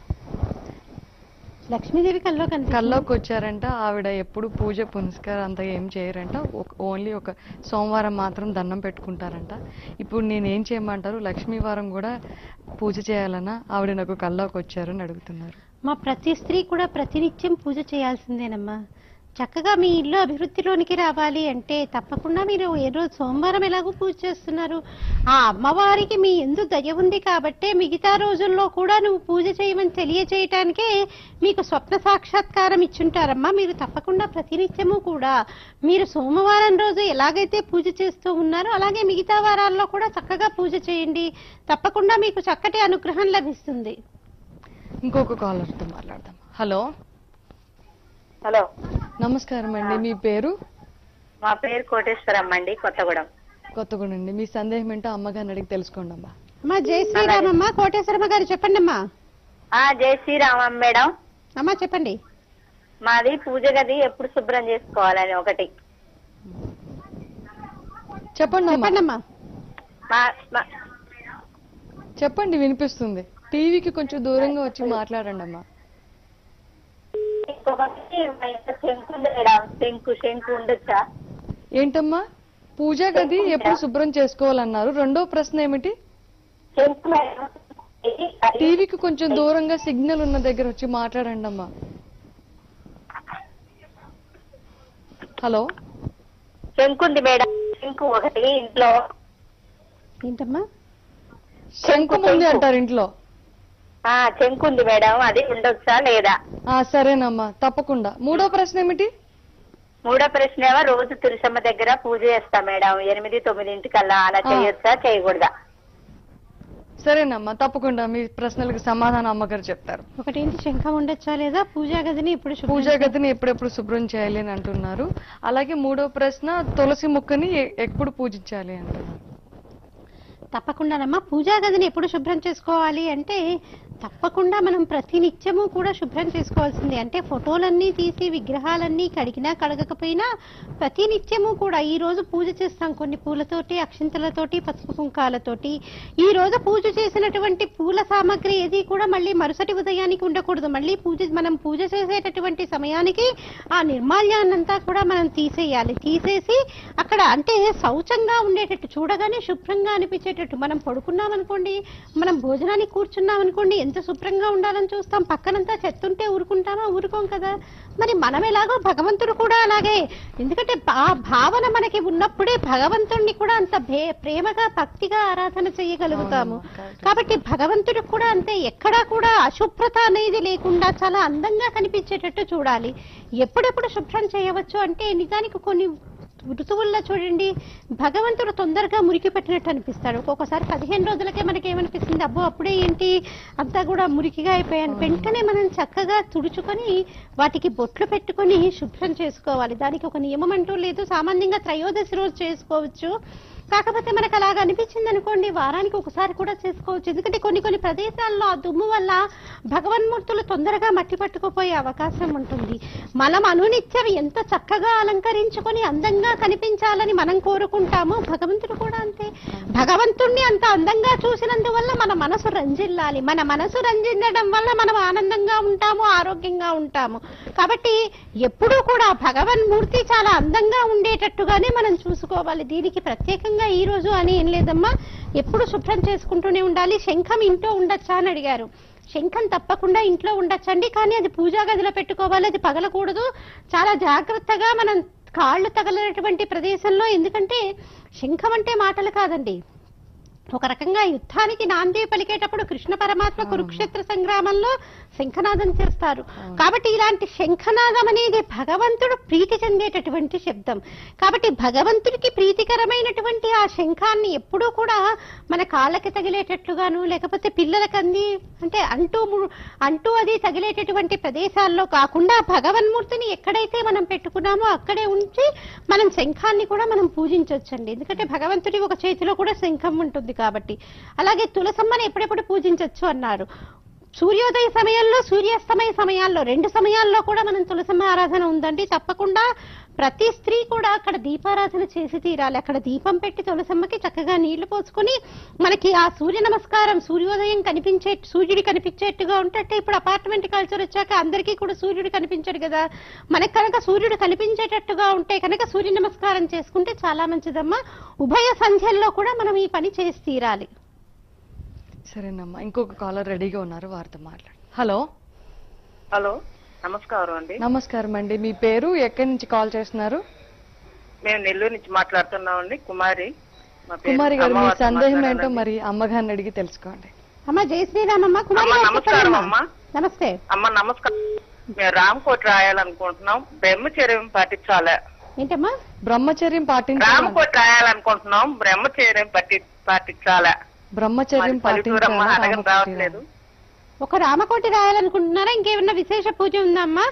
S2: లక్ష్మీదేవి కల్లో
S1: కల్లోకి వచ్చారంట. ఆవిడ ఎప్పుడు పూజ పునస్కారం అంత ఏం చేయరంట, ఓన్లీ ఒక సోమవారం మాత్రం దండం పెట్టుకుంటారంట. ఇప్పుడు నేను ఏం చేయమంటారు, లక్ష్మీ వారం కూడా పూజ చేయాలన్నా ఆవిడ నాకు కల్లోకి వచ్చారని అడుగుతున్నారు.
S2: మా ప్రతి స్త్రీ కూడా ప్రతినిత్యం పూజ చేయాల్సిందేనమ్మా. చక్కగా మీ ఇల్లు అభివృద్ధిలోనికి రావాలి అంటే తప్పకుండా మీరు ఏ రోజు సోమవారం ఎలాగో పూజ చేస్తున్నారు, ఆ అమ్మవారికి మీ ఎందు దయ ఉంది కాబట్టే మిగతా రోజుల్లో కూడా నువ్వు పూజ చేయమని తెలియజేయటానికే మీకు స్వప్న సాక్షాత్కారం ఇచ్చుంటారమ్మా. మీరు తప్పకుండా ప్రతినిత్యము కూడా మీరు సోమవారం రోజు ఎలాగైతే పూజ చేస్తూ ఉన్నారో అలాగే మిగతా వారాల్లో కూడా చక్కగా పూజ చేయండి. తప్పకుండా మీకు చక్కటి అనుగ్రహం లభిస్తుంది.
S1: ఇంకొక కాలర్తో మాట్లాడదాం. హలో
S3: హలో
S1: నమస్కారం అండి, మీ పేరు?
S3: మా పేరు కోటేశ్వరమ్మ అండి, కొత్తగూడెం.
S1: కొత్తగూడెం అండి. మీ సందేహం ఏంటో అమ్మగారిని అడిగి తెలుసుకోండి అమ్మా.
S2: అమ్మా జై శ్రీరామమ్మ. కోటేశ్వరమ్మ గారు చెప్పండి అమ్మా.
S3: జై శ్రీరామమ్మ మేడం.
S2: అమ్మా చెప్పండి.
S3: మాది పూజ గది ఎప్పుడు శుభ్రం చేసుకోవాలని ఒకటి
S1: చెప్పండి
S2: చెప్పండి అమ్మా.
S1: చెప్పండి, వినిపిస్తుంది. టీవీకి కొంచెం దూరంగా వచ్చి మాట్లాడండి అమ్మా.
S3: శంకు శంకు ఉండొచ్చా?
S1: ఏంటమ్మా, పూజా గది ఎప్పుడు శుభ్రం చేసుకోవాలన్నారు? రెండో ప్రశ్న ఏమిటి? టీవీకి కొంచెం దూరంగా సిగ్నల్ ఉన్న దగ్గర వచ్చి మాట్లాడండి అమ్మా. హలో
S3: శంకుంది మేడం, శంకు ఒకటి ఇంట్లో.
S2: ఏంటమ్మా?
S1: శంకు ఉంది అంటారు ఇంట్లో?
S3: శంకుంది మేడం, అది ఉండొచ్చా లేదా?
S1: సరేనమ్మా, తప్పకుండా. మూడో ప్రశ్న ఏమిటి?
S3: మూడో ప్రశ్న ఏమో రోజు తులసమ్మ దగ్గర పూజ చేస్తా మేడం, ఎనిమిది తొమ్మిదింటికల్లా. అలా చేయొచ్చా చేయకూడదా?
S1: సరేనమ్మా, తప్పకుండా మీ ప్రశ్నలకు సమాధానం అమ్మగారు చెప్తారు.
S2: ఒకటేంటి, శంఖం ఉండొచ్చా లేదా, పూజా గదిని ఎప్పుడు
S1: పూజా గదిని ఎప్పుడెప్పుడు శుభ్రం చేయాలి అని అంటున్నారు. అలాగే మూడో ప్రశ్న, తులసి మొక్కని ఎప్పుడు పూజించాలి అంటున్నారు.
S2: తప్పకుండానమ్మా. పూజా గదిని ఎప్పుడు శుభ్రం చేసుకోవాలి అంటే తప్పకుండా మనం ప్రతి నిత్యము కూడా శుభ్రం చేసుకోవాల్సిందే. అంటే ఫోటోలన్నీ తీసి విగ్రహాలన్నీ కడిగినా కడగకపోయినా ప్రతి నిత్యము కూడా ఈ రోజు పూజ చేస్తాం కొన్ని పూలతోటి, అక్షింతలతోటి, పసుపు కుంకాలతోటి. ఈ రోజు పూజ చేసినటువంటి పూల సామాగ్రి ఏది కూడా మళ్ళీ మరుసటి ఉదయానికి ఉండకూడదు. మళ్ళీ పూజ మనం పూజ చేసేటటువంటి సమయానికి ఆ నిర్మాల్యాన్నంతా కూడా మనం తీసేయాలి. తీసేసి అక్కడ అంటే శౌచంగా ఉండేటట్టు, చూడగానే శుభ్రంగా అనిపించేటట్టు. మనం పడుకున్నాం అనుకోండి, మనం భోజనానికి కూర్చున్నాం అనుకోండి, ఎంత ఎంత శుభ్రంగా ఉండాలని చూస్తాం, పక్కనంతా చెత్త ఉంటే ఊరుకుంటామా? ఊరుకోం కదా. మరి మనం ఎలాగో భగవంతుడు కూడా అలాగే, ఎందుకంటే ఆ భావన మనకి ఉన్నప్పుడే భగవంతుడిని కూడా అంత ప్రేమగా భక్తిగా ఆరాధన చేయగలుగుతాము. కాబట్టి భగవంతుడికి కూడా అంతే, ఎక్కడా కూడా అశుభ్రత అనేది లేకుండా చాలా అందంగా కనిపించేటట్టు చూడాలి. ఎప్పుడెప్పుడు శుభ్రం చేయవచ్చు అంటే నిజానికి కొన్ని ఋతువుల్లో చూడండి భగవంతుడు తొందరగా మురికి పెట్టినట్టు అనిపిస్తాడు. ఒక్కొక్కసారి పదిహేను రోజులకే మనకి ఏమనిపిస్తుంది, అబ్బో అప్పుడే ఏంటి అంతా కూడా మురికిగా అయిపోయాను. వెంటనే మనం చక్కగా తుడుచుకొని వాటికి బొట్లు పెట్టుకొని శుభ్రం చేసుకోవాలి. దానికి ఒక నియమం అంటూ లేదు. సామాన్యంగా త్రయోదశి రోజు చేసుకోవచ్చు, కాకపోతే మనకు అలాగ అనిపించింది అనుకోండి వారానికి ఒకసారి కూడా చేసుకోవచ్చు. ఎందుకంటే కొన్ని కొన్ని ప్రదేశాల్లో ఆ దుమ్ము వల్ల భగవన్మూర్తులు తొందరగా మట్టి పట్టుకుపోయే అవకాశం ఉంటుంది. మనం అనునిత్యం ఎంత చక్కగా అలంకరించుకొని అందంగా కనిపించాలని మనం కోరుకుంటామో భగవంతుడు కూడా అంతే. భగవంతుణ్ణి అంత అందంగా చూసినందువల్ల మన మనసు రంజిల్లాలి. మన మనసు రంజిల్లడం వల్ల మనం ఆనందంగా ఉంటాము, ఆరోగ్యంగా ఉంటాము. కాబట్టి ఎప్పుడూ కూడా భగవన్మూర్తి చాలా అందంగా ఉండేటట్టుగానే మనం చూసుకోవాలి. దీనికి ప్రత్యేకంగా ఈ రోజు అని ఏం లేదమ్మా, ఎప్పుడు శుభ్రం చేసుకుంటూనే ఉండాలి. శంఖం ఇంట్లో ఉండొచ్చా అని అడిగారు. శంఖం తప్పకుండా ఇంట్లో ఉండొచ్చండి, కానీ అది పూజా గదిలో పెట్టుకోవాలి, అది పగలకూడదు. చాలా జాగ్రత్తగా మనం కాళ్ళు తగలనటువంటి ప్రదేశంలో, ఎందుకంటే శంఖం అంటే మాటలు కాదండి, ఒక రకంగా యుద్ధానికి నాంది పలికేటప్పుడు కృష్ణ పరమాత్మ కురుక్షేత్ర సంగ్రామంలో శంఖనాదం చేస్తారు. కాబట్టి ఇలాంటి శంఖనాదం అనేది భగవంతుడు ప్రీతి చెందేటటువంటి శబ్దం. కాబట్టి భగవంతుడికి ప్రీతికరమైనటువంటి ఆ శంఖాన్ని ఎప్పుడూ కూడా మన కాళ్ళకి తగిలేటట్లుగాను, లేకపోతే పిల్లలకి అంది అంటే అంటూ అంటూ అది తగిలేటటువంటి ప్రదేశాల్లో కాకుండా భగవన్మూర్తిని ఎక్కడైతే మనం పెట్టుకున్నామో అక్కడే ఉంచి మనం శంఖాన్ని కూడా మనం పూజించవచ్చండి. ఎందుకంటే భగవంతుడి ఒక చేతిలో కూడా శంఖం ఉంటుంది కాబట్టి. అలాగే తులసమ్మని ఎప్పుడెప్పుడు పూజించవచ్చు అన్నారు. సూర్యోదయ సమయంలో, సూర్యాస్తమయ సమయాల్లో, రెండు సమయాల్లో కూడా మనం తులసమ్మ ఆరాధన ఉందండి. తప్పకుండా ప్రతి స్త్రీ కూడా అక్కడ దీపారాధన చేసి తీరాలి. అక్కడ దీపం పెట్టి తులసమ్మకి చక్కగా నీళ్లు పోసుకుని మనకి ఆ సూర్య నమస్కారం, సూర్యోదయం కనిపించే సూర్యుడు కనిపించేట్టుగా ఉంటే, ఇప్పుడు అపార్ట్మెంట్ కల్చర్ వచ్చాక అందరికీ కూడా సూర్యుడు కనిపించాడు కదా, మనకు కనుక సూర్యుడు కనిపించేటట్టుగా ఉంటే కనుక సూర్య నమస్కారం చేసుకుంటే చాలా మంచిదమ్మా. ఉభయ సంధ్యల్లో కూడా మనం ఈ పని చేసి తీరాలి.
S1: సరేనమ్మా, ఇంకొక కాలర్ రెడీగా ఉన్నారు, వారితో మాట్లాడు. హలో
S7: హలో నమస్కారం అండి.
S1: నమస్కారం అండి, మీ పేరు, ఎక్కడి నుంచి కాల్ చేస్తున్నారు?
S7: మేము నెల్లూరు నుంచి మాట్లాడుతున్నామండి. కుమారి.
S1: కుమారి గారు, మీ సందేహం ఏంటో మరి అమ్మగారిని అడిగి తెలుసుకోండి.
S2: అమ్మ జై శ్రీరామమ్మ.
S7: నమస్కారం అమ్మా.
S2: నమస్తే
S7: అమ్మ. నమస్కారం. మేము రామకోటి రాయాలనుకుంటున్నాం, బ్రహ్మచర్యం పాటించాలా?
S2: ఏంటమ్మా?
S1: బ్రహ్మచర్యం పాటించాలి.
S7: రామకోటి రాయాలనుకుంటున్నాం, బ్రహ్మచర్యం పట్టి పాటించాలా?
S1: బ్రహ్మచర్యం
S7: రావట్లేదు.
S2: ఒక రామకోటి రాయాలనుకుంటున్నారా? ఇంకేమన్నా విశేష పూజ ఉందమ్మా?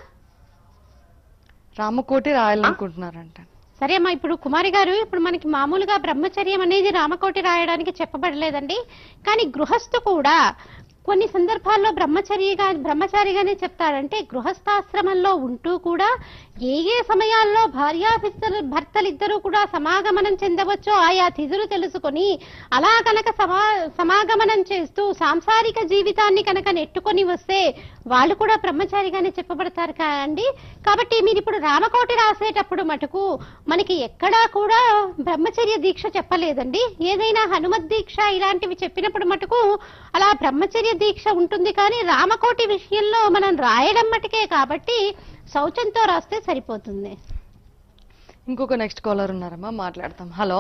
S1: రామకోటి రాయాలనుకుంటున్నారంట.
S2: సరే అమ్మా, ఇప్పుడు కుమారి గారు, ఇప్పుడు మనకి మామూలుగా బ్రహ్మచర్యం అనేది రామకోటి రాయడానికి చెప్పబడలేదండి. కానీ గృహస్థు కూడా కొన్ని సందర్భాల్లో బ్రహ్మచర్యగా బ్రహ్మచారిగానే చెప్తాడంటే గృహస్థాశ్రమంలో ఉంటూ కూడా ఏ ఏ సమయాల్లో భార్యాభర్తలు భర్తలిద్దరూ కూడా సమాగమనం చెందవచ్చో ఆయా తిథులు తెలుసుకొని అలా కనుక సమా సమాగమనం చేస్తూ సాంసారిక జీవితాన్ని కనుక నెట్టుకొని వస్తే వాళ్ళు కూడా బ్రహ్మచారిగానే చెప్పబడతారు కాండి. కాబట్టి మీరు ఇప్పుడు రామకోటి రాసేటప్పుడు మటుకు మనకి ఎక్కడా కూడా బ్రహ్మచర్య దీక్ష చెప్పలేదండి. ఏదైనా హనుమత్ దీక్ష ఇలాంటివి చెప్పినప్పుడు మటుకు అలా బ్రహ్మచర్య దీక్ష ఉంటుంది. కానీ రామకోటి విషయంలో మనం రాయడం మటుకే కాబట్టి శౌచంతో రాస్తే సరిపోతుంది.
S1: ఇంకొక నెక్స్ట్ కాలర్ ఉన్నారమ్మా, మాట్లాడతాం. హలో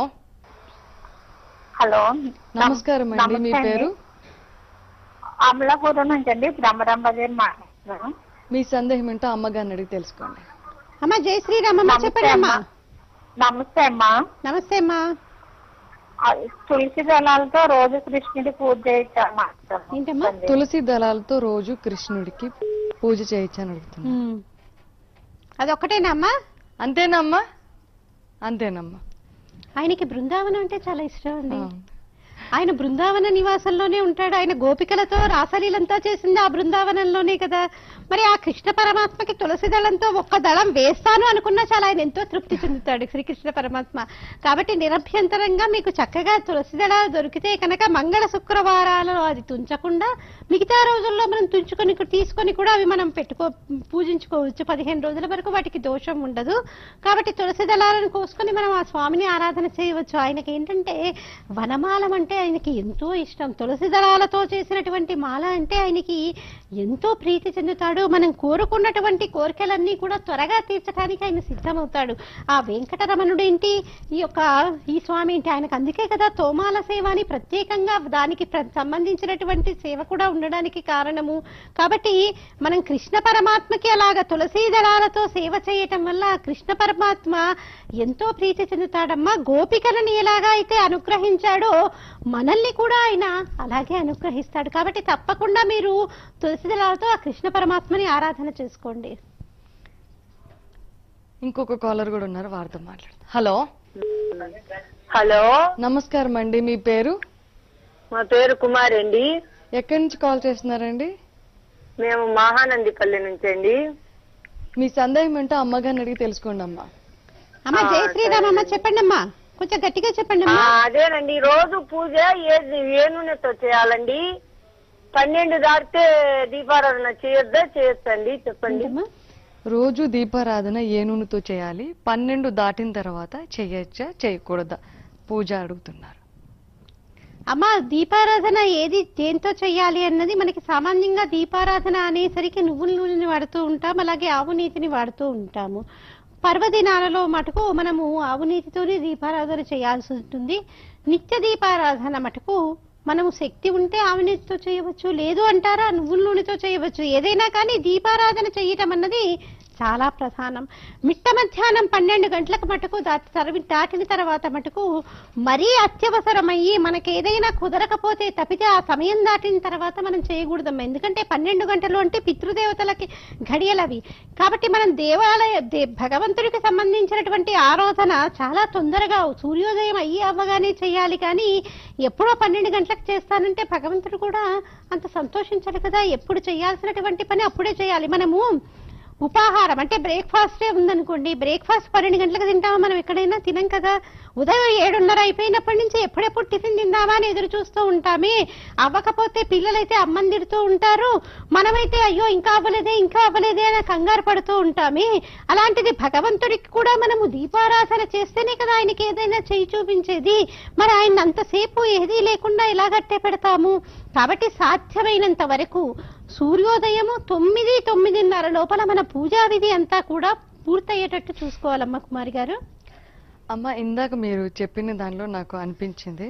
S4: హలో
S1: నమస్కారం అండి, మీ పేరు?
S4: అమలాపురం నుంచి అండి, బ్రహ్మరాంబ గారు మాట్లాడుతున్నాను.
S1: మీ సందేహం ఏంటో అమ్మగారిని అడిగి తెలుసుకోండి.
S2: అమ్మా జై శ్రీరామమ్మ, చెప్పండి అమ్మా.
S4: నమస్తే అమ్మా.
S2: నమస్తే అమ్మా.
S4: తులసి దళాలతో రోజు కృష్ణుడి పూజ చేయొచ్చమ్మా?
S1: తులసి దళాలతో రోజు కృష్ణుడికి పూజ చేయొచ్చని అడుగుతున్నా.
S2: అదొక్కటేనమ్మా?
S1: అంతేనమ్మా, అంతేనమ్మా.
S2: ఆయనకి బృందావనం అంటే చాలా ఇష్టం అండి. ఆయన బృందావన నివాసంలోనే ఉంటాడు. ఆయన గోపికలతో రాసలీలంతా చేసింది ఆ బృందావనంలోనే కదా. మరి ఆ కృష్ణ పరమాత్మకి తులసి దళంతో ఒక్క దళం వేస్తాను అనుకున్నా చాలా ఆయన ఎంతో తృప్తి చెందుతాడు శ్రీకృష్ణ పరమాత్మ. కాబట్టి నిరభ్యంతరంగా మీకు చక్కగా తులసి దళాలు దొరికితే కనుక మంగళ శుక్రవారాలలో అది తుంచకుండా మిగతా రోజుల్లో మనం తుంచుకొని తీసుకొని కూడా అవి మనం పెట్టుకో పూజించుకోవచ్చు. పదిహేను రోజుల వరకు వాటికి దోషం ఉండదు. కాబట్టి తులసి దళాలను కోసుకొని మనం ఆ స్వామిని ఆరాధన చేయవచ్చు. ఆయనకి ఏంటంటే వనమాలం అంటే ఆయనకి ఎంతో ఇష్టం. తులసి దళాలతో చేసినటువంటి మాల అంటే ఆయనకి ఎంతో ప్రీతి చెందుతాడు. మనం కోరుకున్నటువంటి కోరికలన్నీ కూడా త్వరగా తీర్చడానికి ఆయన సిద్ధమవుతాడు. ఆ వెంకటరమణుడు ఏంటి, ఈ యొక్క ఈ స్వామి ఏంటి, ఆయనకు అందుకే కదా తోమాల సేవ అని ప్రత్యేకంగా దానికి సంబంధించినటువంటి సేవ కూడా ఉండడానికి కారణము. కాబట్టి మనం కృష్ణ పరమాత్మకి అలాగ తులసి దళాలతో సేవ చేయటం వల్ల కృష్ణ పరమాత్మ ఎంతో ప్రీతి చెందుతాడమ్మా. గోపికలను ఎలాగా అయితే అనుగ్రహించాడో మనల్ని కూడా ఆయన అలాగే అనుగ్రహిస్తాడు. కాబట్టి తప్పకుండా మీరు తులసి దళాలతో ఆ కృష్ణ పరమాత్మని ఆరాధన చేసుకోండి.
S1: ఇంకొక కాలర్ కూడా ఉన్నారు, వారితో మాట్లాడు. హలో
S8: హలో
S1: నమస్కారం అండి, మీ పేరు?
S8: మా పేరు కుమారి అండి.
S1: ఎక్కడి నుంచి కాల్ చేస్తున్నారండి?
S8: మేము మహానందిపల్లి నుంచి అండి.
S1: మీ సందేహం ఏంటో అమ్మగారిని అడిగి తెలుసుకోండి అమ్మా.
S2: అమ్మ జయ శ్రీరామ్ అమ్మ, చెప్పండి అమ్మా, కొంచెం గట్టిగా చెప్పండి అమ్మా.
S8: అదేనండి, రోజు పూజ ఏది ఏ నూనెతో చేయాలండి? పన్నెండు దాటితే దీపారాధన చేయొద్దా చేయొచ్చండి? చెప్పండి.
S1: రోజు దీపారాధన ఏ నూనెతో చేయాలి, పన్నెండు దాటిన తర్వాత చేయొచ్చా చేయకూడదా పూజ అడుగుతున్నారు.
S2: అమ్మ దీపారాధన ఏది దేంతో చెయ్యాలి అన్నది మనకి సామాన్యంగా దీపారాధన అనేసరికి నువ్వుల నూనెని వాడుతూ ఉంటాం, అలాగే ఆవు నీతిని వాడుతూ ఉంటాము. పర్వదినాలలో మటుకు మనము ఆవు నీతితోనే దీపారాధన చేయాల్సి ఉంటుంది. నిత్య దీపారాధన మటుకు మనము శక్తి ఉంటే ఆవు నీతితో చేయవచ్చు, లేదు అంటారా నువ్వుల నూనెతో చేయవచ్చు. ఏదైనా కానీ దీపారాధన చేయటం అన్నది చాలా ప్రధానం. మిట్ట మధ్యాహ్నం పన్నెండు గంటలకు మటుకు దాటిన తర్వాత మటుకు మరీ అత్యవసరమయ్యి మనకి ఏదైనా కుదరకపోతే తప్పితే ఆ సమయం దాటిన తర్వాత మనం చేయకూడదమ్మా. ఎందుకంటే పన్నెండు గంటలు అంటే పితృదేవతలకి ఘడియలవి. కాబట్టి మనం దేవాలయ భగవంతుడికి సంబంధించినటువంటి ఆరాధన చాలా తొందరగా సూర్యోదయం అయ్యి అవ్వగానే చేయాలి. కానీ ఎప్పుడో పన్నెండు గంటలకు చేస్తానంటే భగవంతుడు కూడా అంత సంతోషించాలి కదా. ఎప్పుడు చేయాల్సినటువంటి పని అప్పుడే చేయాలి. మనము ఉపాహారం అంటే బ్రేక్ఫాస్టే ఉందనుకోండి, బ్రేక్ఫాస్ట్ పన్నెండు గంటలకు తింటామా మనం? ఎక్కడైనా తినం కదా. ఉదయం ఏడున్నర అయిపోయినప్పటి నుంచి ఎప్పుడెప్పుడు టిఫిన్ తిందామా అని ఎదురు చూస్తూ ఉంటామే. అవ్వకపోతే పిల్లలైతే అమ్మని తిడుతూ ఉంటారు, మనమైతే అయ్యో ఇంకా అవ్వలేదే ఇంకా అవ్వలేదే అని కంగారు పడుతూ ఉంటామే. అలాంటిది భగవంతుడికి కూడా మనము దీపారాధన చేస్తేనే కదా ఆయనకి ఏదైనా చేయి చూపించేది. మరి ఆయన అంతసేపు ఏదీ లేకుండా ఎలా గట్టే పెడతాము? కాబట్టి సాధ్యమైనంత వరకు సూర్యోదయము తొమ్మిది తొమ్మిదిన్నర లోపల మన పూజా విధి అంతా కూడా పూర్తయ్యేటట్టు చూసుకోవాలమ్మా. కుమారి గారు
S1: అమ్మ, ఇందాక మీరు చెప్పిన దానిలో నాకు అనిపించింది,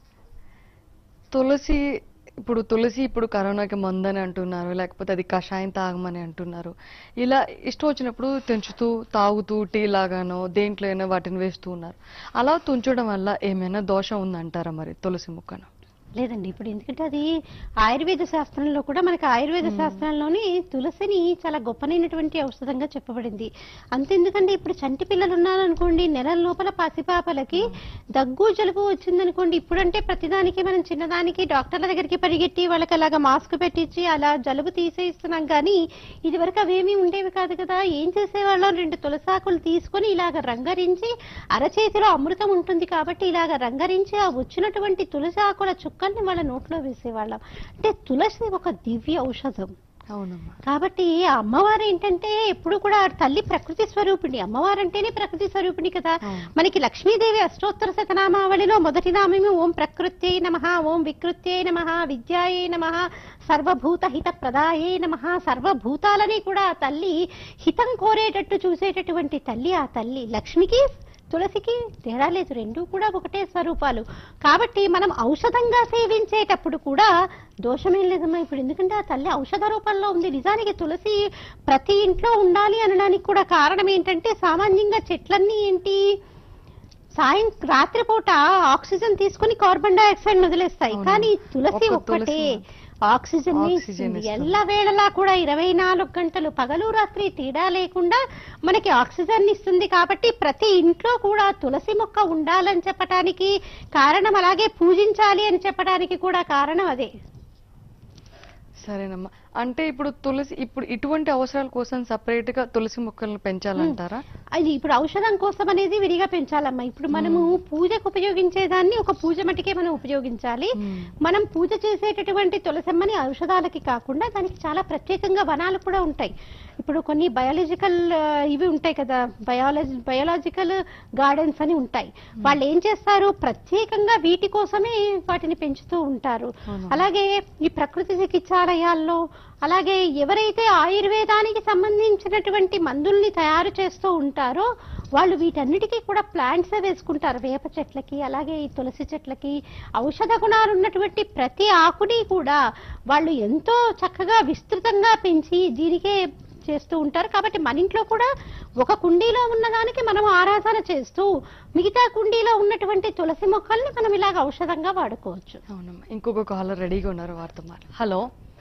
S1: తులసి ఇప్పుడు తులసి ఇప్పుడు కరోనాకి మందని అంటున్నారు, లేకపోతే అది కషాయం తాగమని అంటున్నారు. ఇలా ఇష్టం వచ్చినప్పుడు తెంచుతూ తాగుతూ టీ లాగానో దేంట్లో అయినా వాటిని వేస్తూ ఉన్నారు. అలా తుంచడం వల్ల ఏమైనా దోషం ఉందంటారా మరి తులసి ముక్కను?
S2: లేదండి. ఇప్పుడు ఎందుకంటే అది ఆయుర్వేద శాస్త్రంలో కూడా మనకి ఆయుర్వేద శాస్త్రంలోని తులసిని చాలా గొప్పనైనటువంటి ఔషధంగా చెప్పబడింది. అంతెందుకంటే ఇప్పుడు చంటి పిల్లలు ఉన్నారనుకోండి, నెలల లోపల పసిపాపలకి దగ్గు జలుబు వచ్చిందనుకోండి, ఇప్పుడంటే ప్రతిదానికి మనం చిన్నదానికి డాక్టర్ల దగ్గరికి పరిగెట్టి వాళ్ళకి అలాగా మాస్క్ పెట్టించి అలా జలుబు తీసేస్తున్నాం. కానీ ఇది వరకు అవేమీ ఉండేవి కాదు కదా. ఏం చేసేవాళ్ళం, రెండు తులసాకులు తీసుకొని ఇలాగ రంగరించి, అరచేతిలో అమృతం ఉంటుంది కాబట్టి ఇలాగ రంగరించి ఆ వచ్చినటువంటి తులసి ఆకుల చుక్క వాళ్ళ నోట్లో వేసేవాళ్ళం. అంటే తులసి ఒక దివ్య ఔషధం.
S1: అవునమ్మా.
S2: కాబట్టి ఆ అమ్మవారు ఏంటంటే ఎప్పుడు కూడా తల్లి ప్రకృతి స్వరూపిణి. అమ్మవారు అంటేనే ప్రకృతి స్వరూపిణి కదా. మనకి లక్ష్మీదేవి అష్టోత్తర శతనామావళిలో మొదటి నామము ఓం ప్రకృత్యై నమః, ఓం వికృత్యై నమః, విద్యాయై నమః, సర్వభూత హిత ప్రదాయే నమః. సర్వభూతాలని కూడా ఆ తల్లి హితం కోరేటట్టు చూసేటటువంటి తల్లి ఆ తల్లి. లక్ష్మికి తులసికి తేడా లేదు, రెండు కూడా ఒకటే స్వరూపాలు. కాబట్టి మనం ఔషధంగా సేవించేటప్పుడు కూడా దోషమేం లేదమ్మా. ఇప్పుడు ఎందుకంటే ఆ తల్లి ఔషధ రూపంలో ఉంది. నిజానికి తులసి ప్రతి ఇంట్లో ఉండాలి అనడానికి కూడా కారణం ఏంటంటే, సామాన్యంగా చెట్లన్నీ ఏంటి సాయం రాత్రిపూట ఆక్సిజన్ తీసుకుని కార్బన్ డైఆక్సైడ్ వదిలేస్తాయి. కానీ తులసి ఒక్కటే ఆక్సిజన్ ఇస్తుంది. ఎల్ల వేళలా కూడా ఇరవై నాలుగు గంటలు పగలు రాత్రి తేడా లేకుండా మనకి ఆక్సిజన్ ఇస్తుంది. కాబట్టి ప్రతి ఇంట్లో కూడా తులసి మొక్క ఉండాలని చెప్పడానికి కారణం, అలాగే పూజించాలి అని చెప్పడానికి కూడా కారణం అదే.
S1: సరేనమ్మా. అంటే ఇప్పుడు తులసి ఇప్పుడు ఇటువంటి అవసరాల కోసం సపరేట్ గా తులసి మొక్కలను పెంచాలంటారా?
S2: అది ఇప్పుడు ఔషధం కోసం అనేది విడిగా పెంచాలమ్మా. ఇప్పుడు మనము పూజకు ఉపయోగించేదాన్ని ఒక పూజ మటుకే మనం ఉపయోగించాలి. మనం పూజ చేసేటటువంటి తులసమ్మని ఔషధాలకి కాకుండా దానికి చాలా ప్రత్యేకంగా వనాలు కూడా ఉంటాయి. ఇప్పుడు కొన్ని బయాలజికల్ ఇవి ఉంటాయి కదా, బయాలజీ బయాలజికల్ గార్డెన్స్ అని ఉంటాయి. వాళ్ళు ఏం చేస్తారు, ప్రత్యేకంగా వీటి కోసమే వాటిని పెంచుతూ ఉంటారు. అలాగే ఈ ప్రకృతి చికిత్సాలయాల్లో, అలాగే ఎవరైతే ఆయుర్వేదానికి సంబంధించినటువంటి మందుల్ని తయారు చేస్తూ ఉంటారో వాళ్ళు వీటన్నిటికీ కూడా ప్లాంట్స్ వేసుకుంటారు. వేప చెట్లకి, అలాగే ఈ తులసి చెట్లకి ఔషధ గుణాలు ఉన్నటువంటి ప్రతి ఆకుని కూడా వాళ్ళు ఎంతో చక్కగా విస్తృతంగా పెంచి దీనికే చేస్తూ ఉంటారు. కాబట్టి మన ఇంట్లో కూడా ఒక కుండీలో ఉన్నదానికి మనం ఆరాధన చేస్తూ మిగతా కుండీలో ఉన్నటువంటి తులసి మొక్కల్ని మనం ఇలాగ ఔషధంగా వాడుకోవచ్చు.
S1: అవునమ్మా. ఇంకొక కాలర్ రెడీగా ఉన్నారు, వారితో మాట. హలో,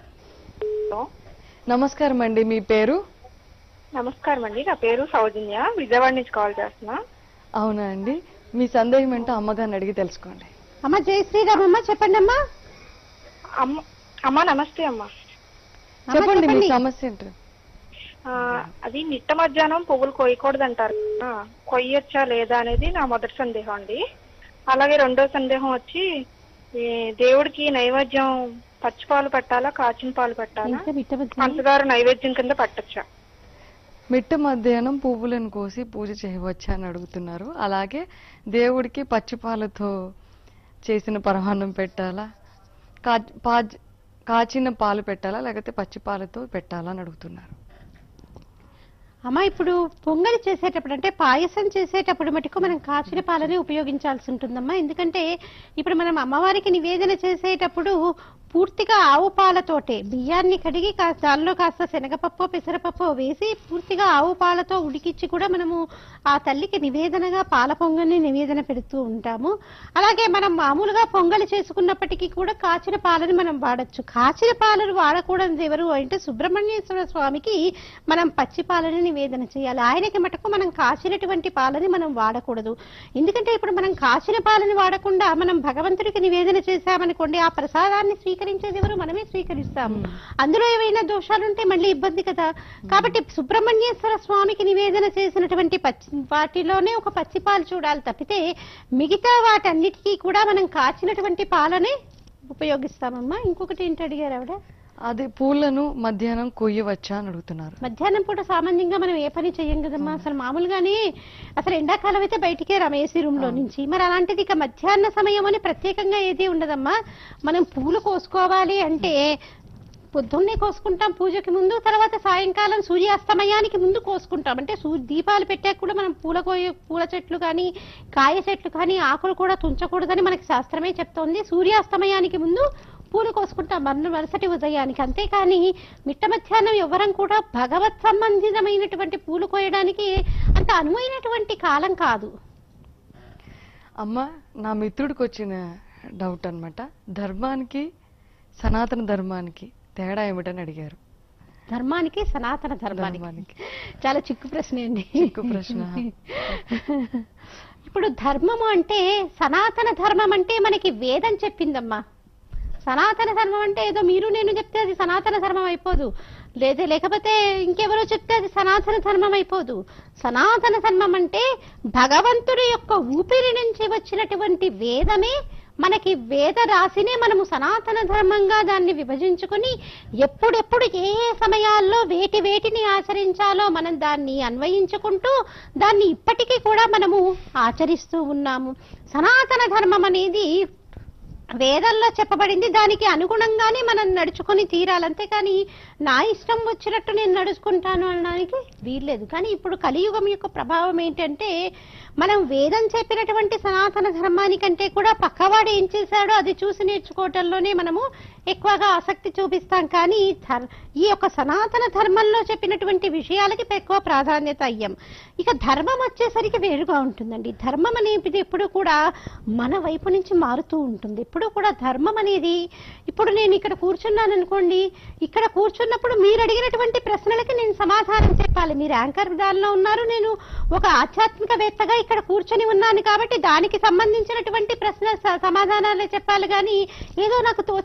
S1: నమస్కారం అండి, మీ పేరు?
S9: నమస్కారం అండి, నా పేరు సౌజన్య, విజయవాడ నుంచి కాల్ చేస్తున్నా.
S1: అవునా అండి, మీ సందేహం ఏంటో అమ్మగారిని అడిగి తెలుసుకోండి.
S2: అమ్మ జై శ్రీరామమ్మ, చెప్పండి అమ్మా.
S9: అమ్మ అమ్మా నమస్తే అమ్మా.
S1: చెప్పండి మీ సమస్య ఏంటో.
S9: అది నిట్ట మధ్యాహ్నం పువ్వులు కొయ్యకూడదు అంటారు, కొయ్యొచ్చా లేదా అనేది నా మొదటి సందేహం అండి. అలాగే రెండో సందేహం వచ్చి దేవుడికి నైవేద్యం పచ్చి పాలు పెట్టాలా, కాచిన పాలు పెట్టాలా, పంచదార నైవేద్యం కింద పెట్టచ్చా?
S1: మిట్ట మధ్యాహ్నం పువ్వులను కోసి పూజ చేయవచ్చా అని అడుగుతున్నారు. అలాగే దేవుడికి పచ్చిపాలతో చేసిన పరమాన్నం పెట్టాలా, కాచిన పాలు పెట్టాలా, లేకపోతే పచ్చి పాలతో పెట్టాలా అని అడుగుతున్నారు.
S2: అమ్మ ఇప్పుడు పొంగలి చేసేటప్పుడు అంటే పాయసం చేసేటప్పుడు మటుకు మనం కాచిన పాలని ఉపయోగించాల్సి ఉంటుందమ్మా. ఎందుకంటే ఇప్పుడు మనం అమ్మవారికి నివేదన చేసేటప్పుడు పూర్తిగా ఆవు పాలతోటే బియ్యాన్ని కడిగి కాస్త దానిలో కాస్త శనగపప్పు పెసరపప్పు వేసి పూర్తిగా ఆవు పాలతో ఉడికించి కూడా మనము ఆ తల్లికి నివేదనగా పాల పొంగల్ని నివేదన పెడుతూ ఉంటాము. అలాగే మనం మామూలుగా పొంగలి చేసుకున్నప్పటికీ కూడా కాచిన పాలని మనం వాడచ్చు. కాచిన పాలను వాడకూడదు ఎవరు అంటే సుబ్రహ్మణ్యేశ్వర స్వామికి మనం పచ్చి పాలని నివేదన చేయాలి. ఆయనకి మటుకు మనం కాచినటువంటి పాలని మనం వాడకూడదు. ఎందుకంటే ఇప్పుడు మనం కాచిన పాలని వాడకుండా మనం భగవంతుడికి నివేదన చేశామనుకోండి, ఆ ప్రసాదాన్ని స్వీకరించేది ఎవరు? మనమే స్వీకరిస్తాము. అందులో ఏవైనా దోషాలుంటే మళ్ళీ ఇబ్బంది కదా. కాబట్టి సుబ్రహ్మణ్యేశ్వర స్వామికి నివేదన చేసినటువంటి పచ్చి వాటిలోనే ఒక పచ్చి పాలు చూడాలి తప్పితే మిగతా వాటన్నిటికీ కూడా మనం కాచినటువంటి పాలనే ఉపయోగిస్తామమ్మా. ఇంకొకటి ఏంటి అడిగారు ఆవిడ?
S1: అది పూలను మధ్యాహ్నం కొయ్యవచ్చా అని అడుగుతున్నారు.
S2: మధ్యాహ్నం పూట సామాన్యంగా మనం ఏ పని చెయ్యం కదమ్మా. అసలు మామూలుగానే అసలు ఎండాకాలం అయితే బయటికే రాము ఏసీ రూమ్ లో నుంచి. మరి అలాంటిది ఇక మధ్యాహ్న సమయం అని ప్రత్యేకంగా ఏది ఉండదమ్మా. మనం పూలు కోసుకోవాలి అంటే పొద్దున్నే కోసుకుంటాం పూజకి ముందు, తర్వాత సాయంకాలం సూర్యాస్తమయానికి ముందు కోసుకుంటాం. అంటే సూ దీపాలు పెట్టాక కూడా మనం పూల కోయ పూల చెట్లు కానీ కాయ చెట్లు కానీ ఆకులు కూడా తుంచకూడదని మనకి శాస్త్రమే చెప్తోంది. సూర్యాస్తమయానికి ముందు పూలు కోసుకుంటాం మరణ మరుసటి ఉదయానికి. అంతేకాని మిట్ట మధ్యాహ్నం ఎవరం కూడా భగవత్ సంబంధితమైనటువంటి పూలు కోయడానికి అంత అనువైనటువంటి కాలం కాదు.
S1: అమ్మ, నా మిత్రుడికి వచ్చిన డౌట్ అన్నమాట. ధర్మానికి సనాతన ధర్మానికి తేడా ఏమిటని అడిగారు.
S2: ధర్మానికి సనాతన ధర్మానికి చాలా చిక్కు ప్రశ్న అండి.
S1: చిక్కు ప్రశ్న.
S2: ఇప్పుడు ధర్మము అంటే సనాతన ధర్మం అంటే మనకి వేదం చెప్పిందమ్మా. సనాతన ధర్మం అంటే ఏదో మీరు నేను చెప్తే అది సనాతన ధర్మం అయిపోదు, లేదా లేకపోతే ఇంకెవరో చెప్తే అది సనాతన ధర్మం అయిపోదు. సనాతన ధర్మం అంటే భగవంతుడి యొక్క ఊపిరి నుంచి వచ్చినటువంటి వేదమే మనకి వేద రాశినే మనము సనాతన ధర్మంగా దాన్ని విభజించుకుని ఎప్పుడెప్పుడు ఏ ఏ సమయాల్లో వేటి వేటిని ఆచరించాలో మనం దాన్ని అన్వయించుకుంటూ దాన్ని ఇప్పటికీ కూడా మనము ఆచరిస్తూ ఉన్నాము. సనాతన ధర్మం అనేది వేదంలో చెప్పబడింది, దానికి అనుగుణంగానే మనం నడుచుకొని తీరాలి. అంతేకాని నా ఇష్టం వచ్చినట్టు నేను నడుచుకుంటాను అనడానికి వీల్లేదు. కానీ ఇప్పుడు కలియుగం యొక్క ప్రభావం ఏంటంటే మనం వేదం చెప్పినటువంటి సనాతన ధర్మానికంటే కూడా పక్కవాడు ఏం చేశాడో అది చూసి నేర్చుకోవటంలోనే మనము ఎక్కువగా ఆసక్తి చూపిస్తాం. కానీ ఈ యొక్క సనాతన ధర్మంలో చెప్పినటువంటి విషయాలకి ఎక్కువ ప్రాధాన్యత అయ్యాం. ఇక ధర్మం వచ్చేసరికి వేరుగా ఉంటుందండి. ధర్మం అనేది ఎప్పుడు కూడా మన వైపు నుంచి మారుతూ ఉంటుంది. ఎప్పుడు కూడా ధర్మం అనేది ఇప్పుడు నేను ఇక్కడ కూర్చున్నాను అనుకోండి, ఇక్కడ కూర్చున్నప్పుడు మీరు అడిగినటువంటి ప్రశ్నలకి నేను సమాధానం చెప్పాలి. మీరు యాంకర్ దానిలో ఉన్నారు, నేను ఒక ఆధ్యాత్మికవేత్తగా ఇక్కడ కూర్చొని ఉన్నాను కాబట్టి దానికి సంబంధించినటువంటి ప్రశ్న సమాధానాలే చెప్పాలి. కానీ ఏదో నాకు తోచినటువంటి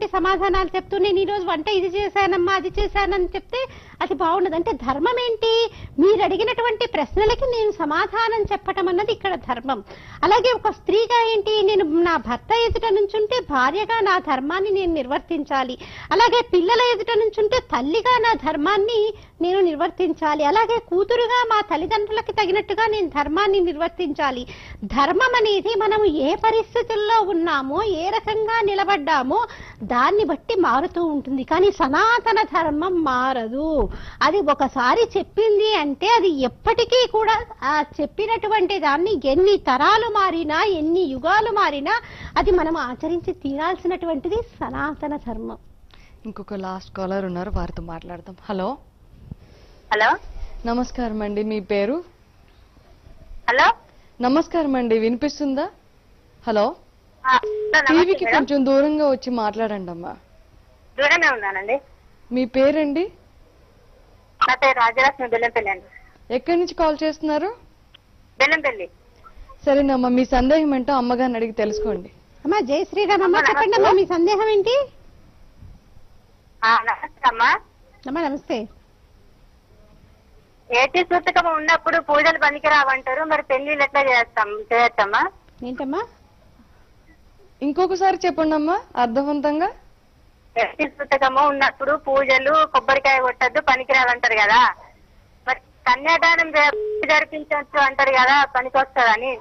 S2: సమాధానాలు చెప్తూ నేను ఈరోజు వంట ఇది చేశానమ్మా అది చేశానని చెప్తే అది బాగుండదు. అంటే ధర్మం ఏంటి? మీరు అడిగినటువంటి ప్రశ్నలకి నేను సమాధానం చెప్పటం అన్నది ఇక్కడ ధర్మం. అలాగే ఒక స్త్రీగా ఏంటి, నేను నా భర్త ఎదుట నుంచుంటే భార్యగా నా ధర్మాన్ని నేను నిర్వర్తించాలి, అలాగే పిల్లల ఎదుట నుంచుంటే తల్లిగా నా ధర్మాన్ని నేను నిర్వర్తించాలి, అలాగే కూతురుగా మా తల్లిదండ్రులకి తగినట్టుగా నేను ధర్మాన్ని నిర్వర్తించాలి. ధర్మం అనేది మనము ఏ పరిస్థితుల్లో ఉన్నామో, ఏ రకంగా నిలబడ్డామో దాన్ని బట్టి మారుతూ ఉంటుంది. కానీ సనాతన ధర్మం మారదు. అది ఒకసారి చెప్పింది అంటే అది ఎప్పటికీ కూడా ఆ చెప్పినటువంటి దాన్ని ఎన్ని తరాలు మారినా ఎన్ని యుగాలు మారినా అది మనం ఆచరించి తీరాల్సినటువంటిది సనాతన ధర్మం.
S1: ఇంకొక లాస్ట్ కాలర్ ఉన్నారు, వారితో మాట్లాడదాం. హలో
S10: హలో
S1: నమస్కారం అండి, మీ పేరు?
S10: హలో
S1: నమస్కారం అండి, వినిపిస్తుందా? హలో టీవీకి కొంచెం దూరంగా వచ్చి మాట్లాడండి అమ్మా.
S10: దూరమే ఉన్నానండి.
S1: మీ పేరండి?
S10: నా పేరు రాజలక్ష్మి, బెల్లంపల్లి అండి.
S1: ఎక్కడి నుంచి కాల్ చేస్తున్నారు?
S10: బెల్లంపల్లి.
S1: సరేనమ్మా, మీ సందేహం ఏంటో అమ్మగారిని అడిగి తెలుసుకోండి.
S2: అమ్మా జై శ్రీరామ్ అమ్మా, చెప్పండి అమ్మా మీ సందేహం ఏంటి?
S10: నమస్తే అమ్మా.
S2: అమ్మా నమస్తే.
S10: ఏటి సూతకం ఉన్నప్పుడు పూజలు పనికి రావంటారు, మరి పెళ్లిళ్ళు ఎట్లా చేస్తాం చేయొచ్చమ్మా?
S2: ఏంటమ్మా
S1: ఇంకొకసారి చెప్పండి అమ్మా అర్థవంతంగా.
S10: ఏటి సూతకము ఉన్నప్పుడు పూజలు కొబ్బరికాయ కొట్టద్దు పనికి రావంటారు కదా, మరి కన్యాదానం జరిపించవచ్చు అంటారు కదా, పనికి వస్తుందని.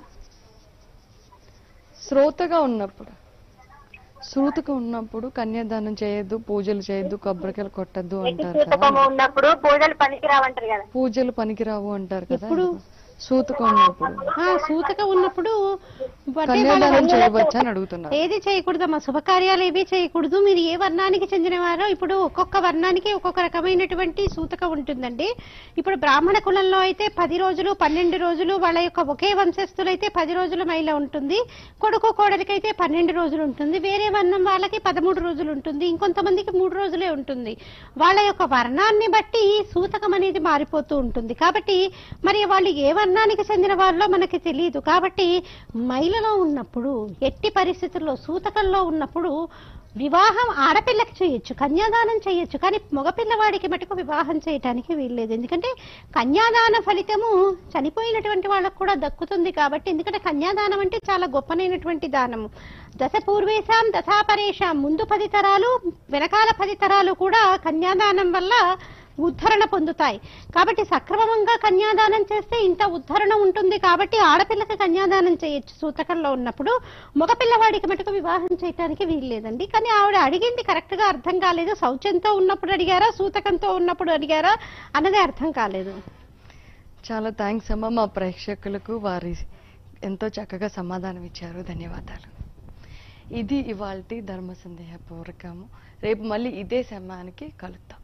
S1: శ్రోతగా ఉన్నప్పుడు శ్రూతకం ఉన్నప్పుడు కన్యాదానం చేయొద్దు, పూజలు చేయొద్దు, కొబ్బరికాయలు కొట్టద్దు అంటారు కదా.
S10: ఉన్నప్పుడు పూజలు పనికిరావంటారు కదా.
S1: పూజలు పనికిరావు అంటారు కదా. ఇప్పుడు సూతకం ఉన్నప్పుడు
S2: సూతకం ఉన్నప్పుడు
S1: కన్యాదానం చేయవచ్చా అని అడుగుతున్నారు.
S2: ఏది చేయకూడదమ్మా, శుభకార్యాలు ఏవి చేయకూడదు. మీరు ఏ వర్ణానికి చెందినవారో, ఇప్పుడు ఒక్కొక్క వర్ణానికి ఒక్కొక్క రకమైనటువంటి సూతకం ఉంటుందండి. ఇప్పుడు బ్రాహ్మణ కులంలో అయితే పది రోజులు పన్నెండు రోజులు, వాళ్ళ యొక్క ఒకే వంశస్థులు అయితే పది రోజుల మైల ఉంటుంది, కొడుకు కోడలికైతే పన్నెండు రోజులు ఉంటుంది, వేరే వర్ణం వాళ్ళకి పదమూడు రోజులు ఉంటుంది, ఇంకొంతమందికి మూడు రోజులే ఉంటుంది. వాళ్ళ యొక్క వర్ణాన్ని బట్టి సూతకం అనేది మారిపోతూ ఉంటుంది. కాబట్టి మరి వాళ్ళు ఏ వర్ణానికి చెందిన వాళ్ళో మనకి తెలియదు. కాబట్టి మైలలో ఉన్నప్పుడు, ఎట్టి పరిస్థితుల్లో సూతకంలో ఉన్నప్పుడు వివాహం ఆడపిల్లకి చేయొచ్చు, కన్యాదానం చేయొచ్చు, కానీ మగపిల్లవాడికి మటుకు వివాహం చేయటానికి వీల్లేదు. ఎందుకంటే కన్యాదాన ఫలితము చనిపోయినటువంటి వాళ్ళకు కూడా దక్కుతుంది. కాబట్టి ఎందుకంటే కన్యాదానం అంటే చాలా గొప్పనైనటువంటి దానము. దశ పూర్వేశాం దశాపరేషాం, ముందు పది తరాలు వెనకాల పది తరాలు కూడా కన్యాదానం వల్ల ఉద్ధరణ పొందుతాయి. కాబట్టి సక్రమంగా కన్యాదానం చేస్తే ఇంత ఉద్ధరణ ఉంటుంది. కాబట్టి ఆడపిల్లకి కన్యాదానం చేయొచ్చు సూతకంలో ఉన్నప్పుడు, మగపిల్లవాడికి మటుకు వివాహం చేయడానికి వీల్లేదండి. కానీ ఆవిడ అడిగింది కరెక్ట్ గా అర్థం కాలేదు. శౌచంతో ఉన్నప్పుడు అడిగారా, సూతకంతో ఉన్నప్పుడు అడిగారా అన్నదే అర్థం కాలేదు.
S1: చాలా థ్యాంక్స్ అమ్మ, మా ప్రేక్షకులకు వారి ఎంతో చక్కగా సమాధానం ఇచ్చారు, ధన్యవాదాలు. ఇది ఇవాల్టి ధర్మ సందేహ పూర్వకము. రేపు మళ్ళీ ఇదే సమయానికి కలుద్దాం.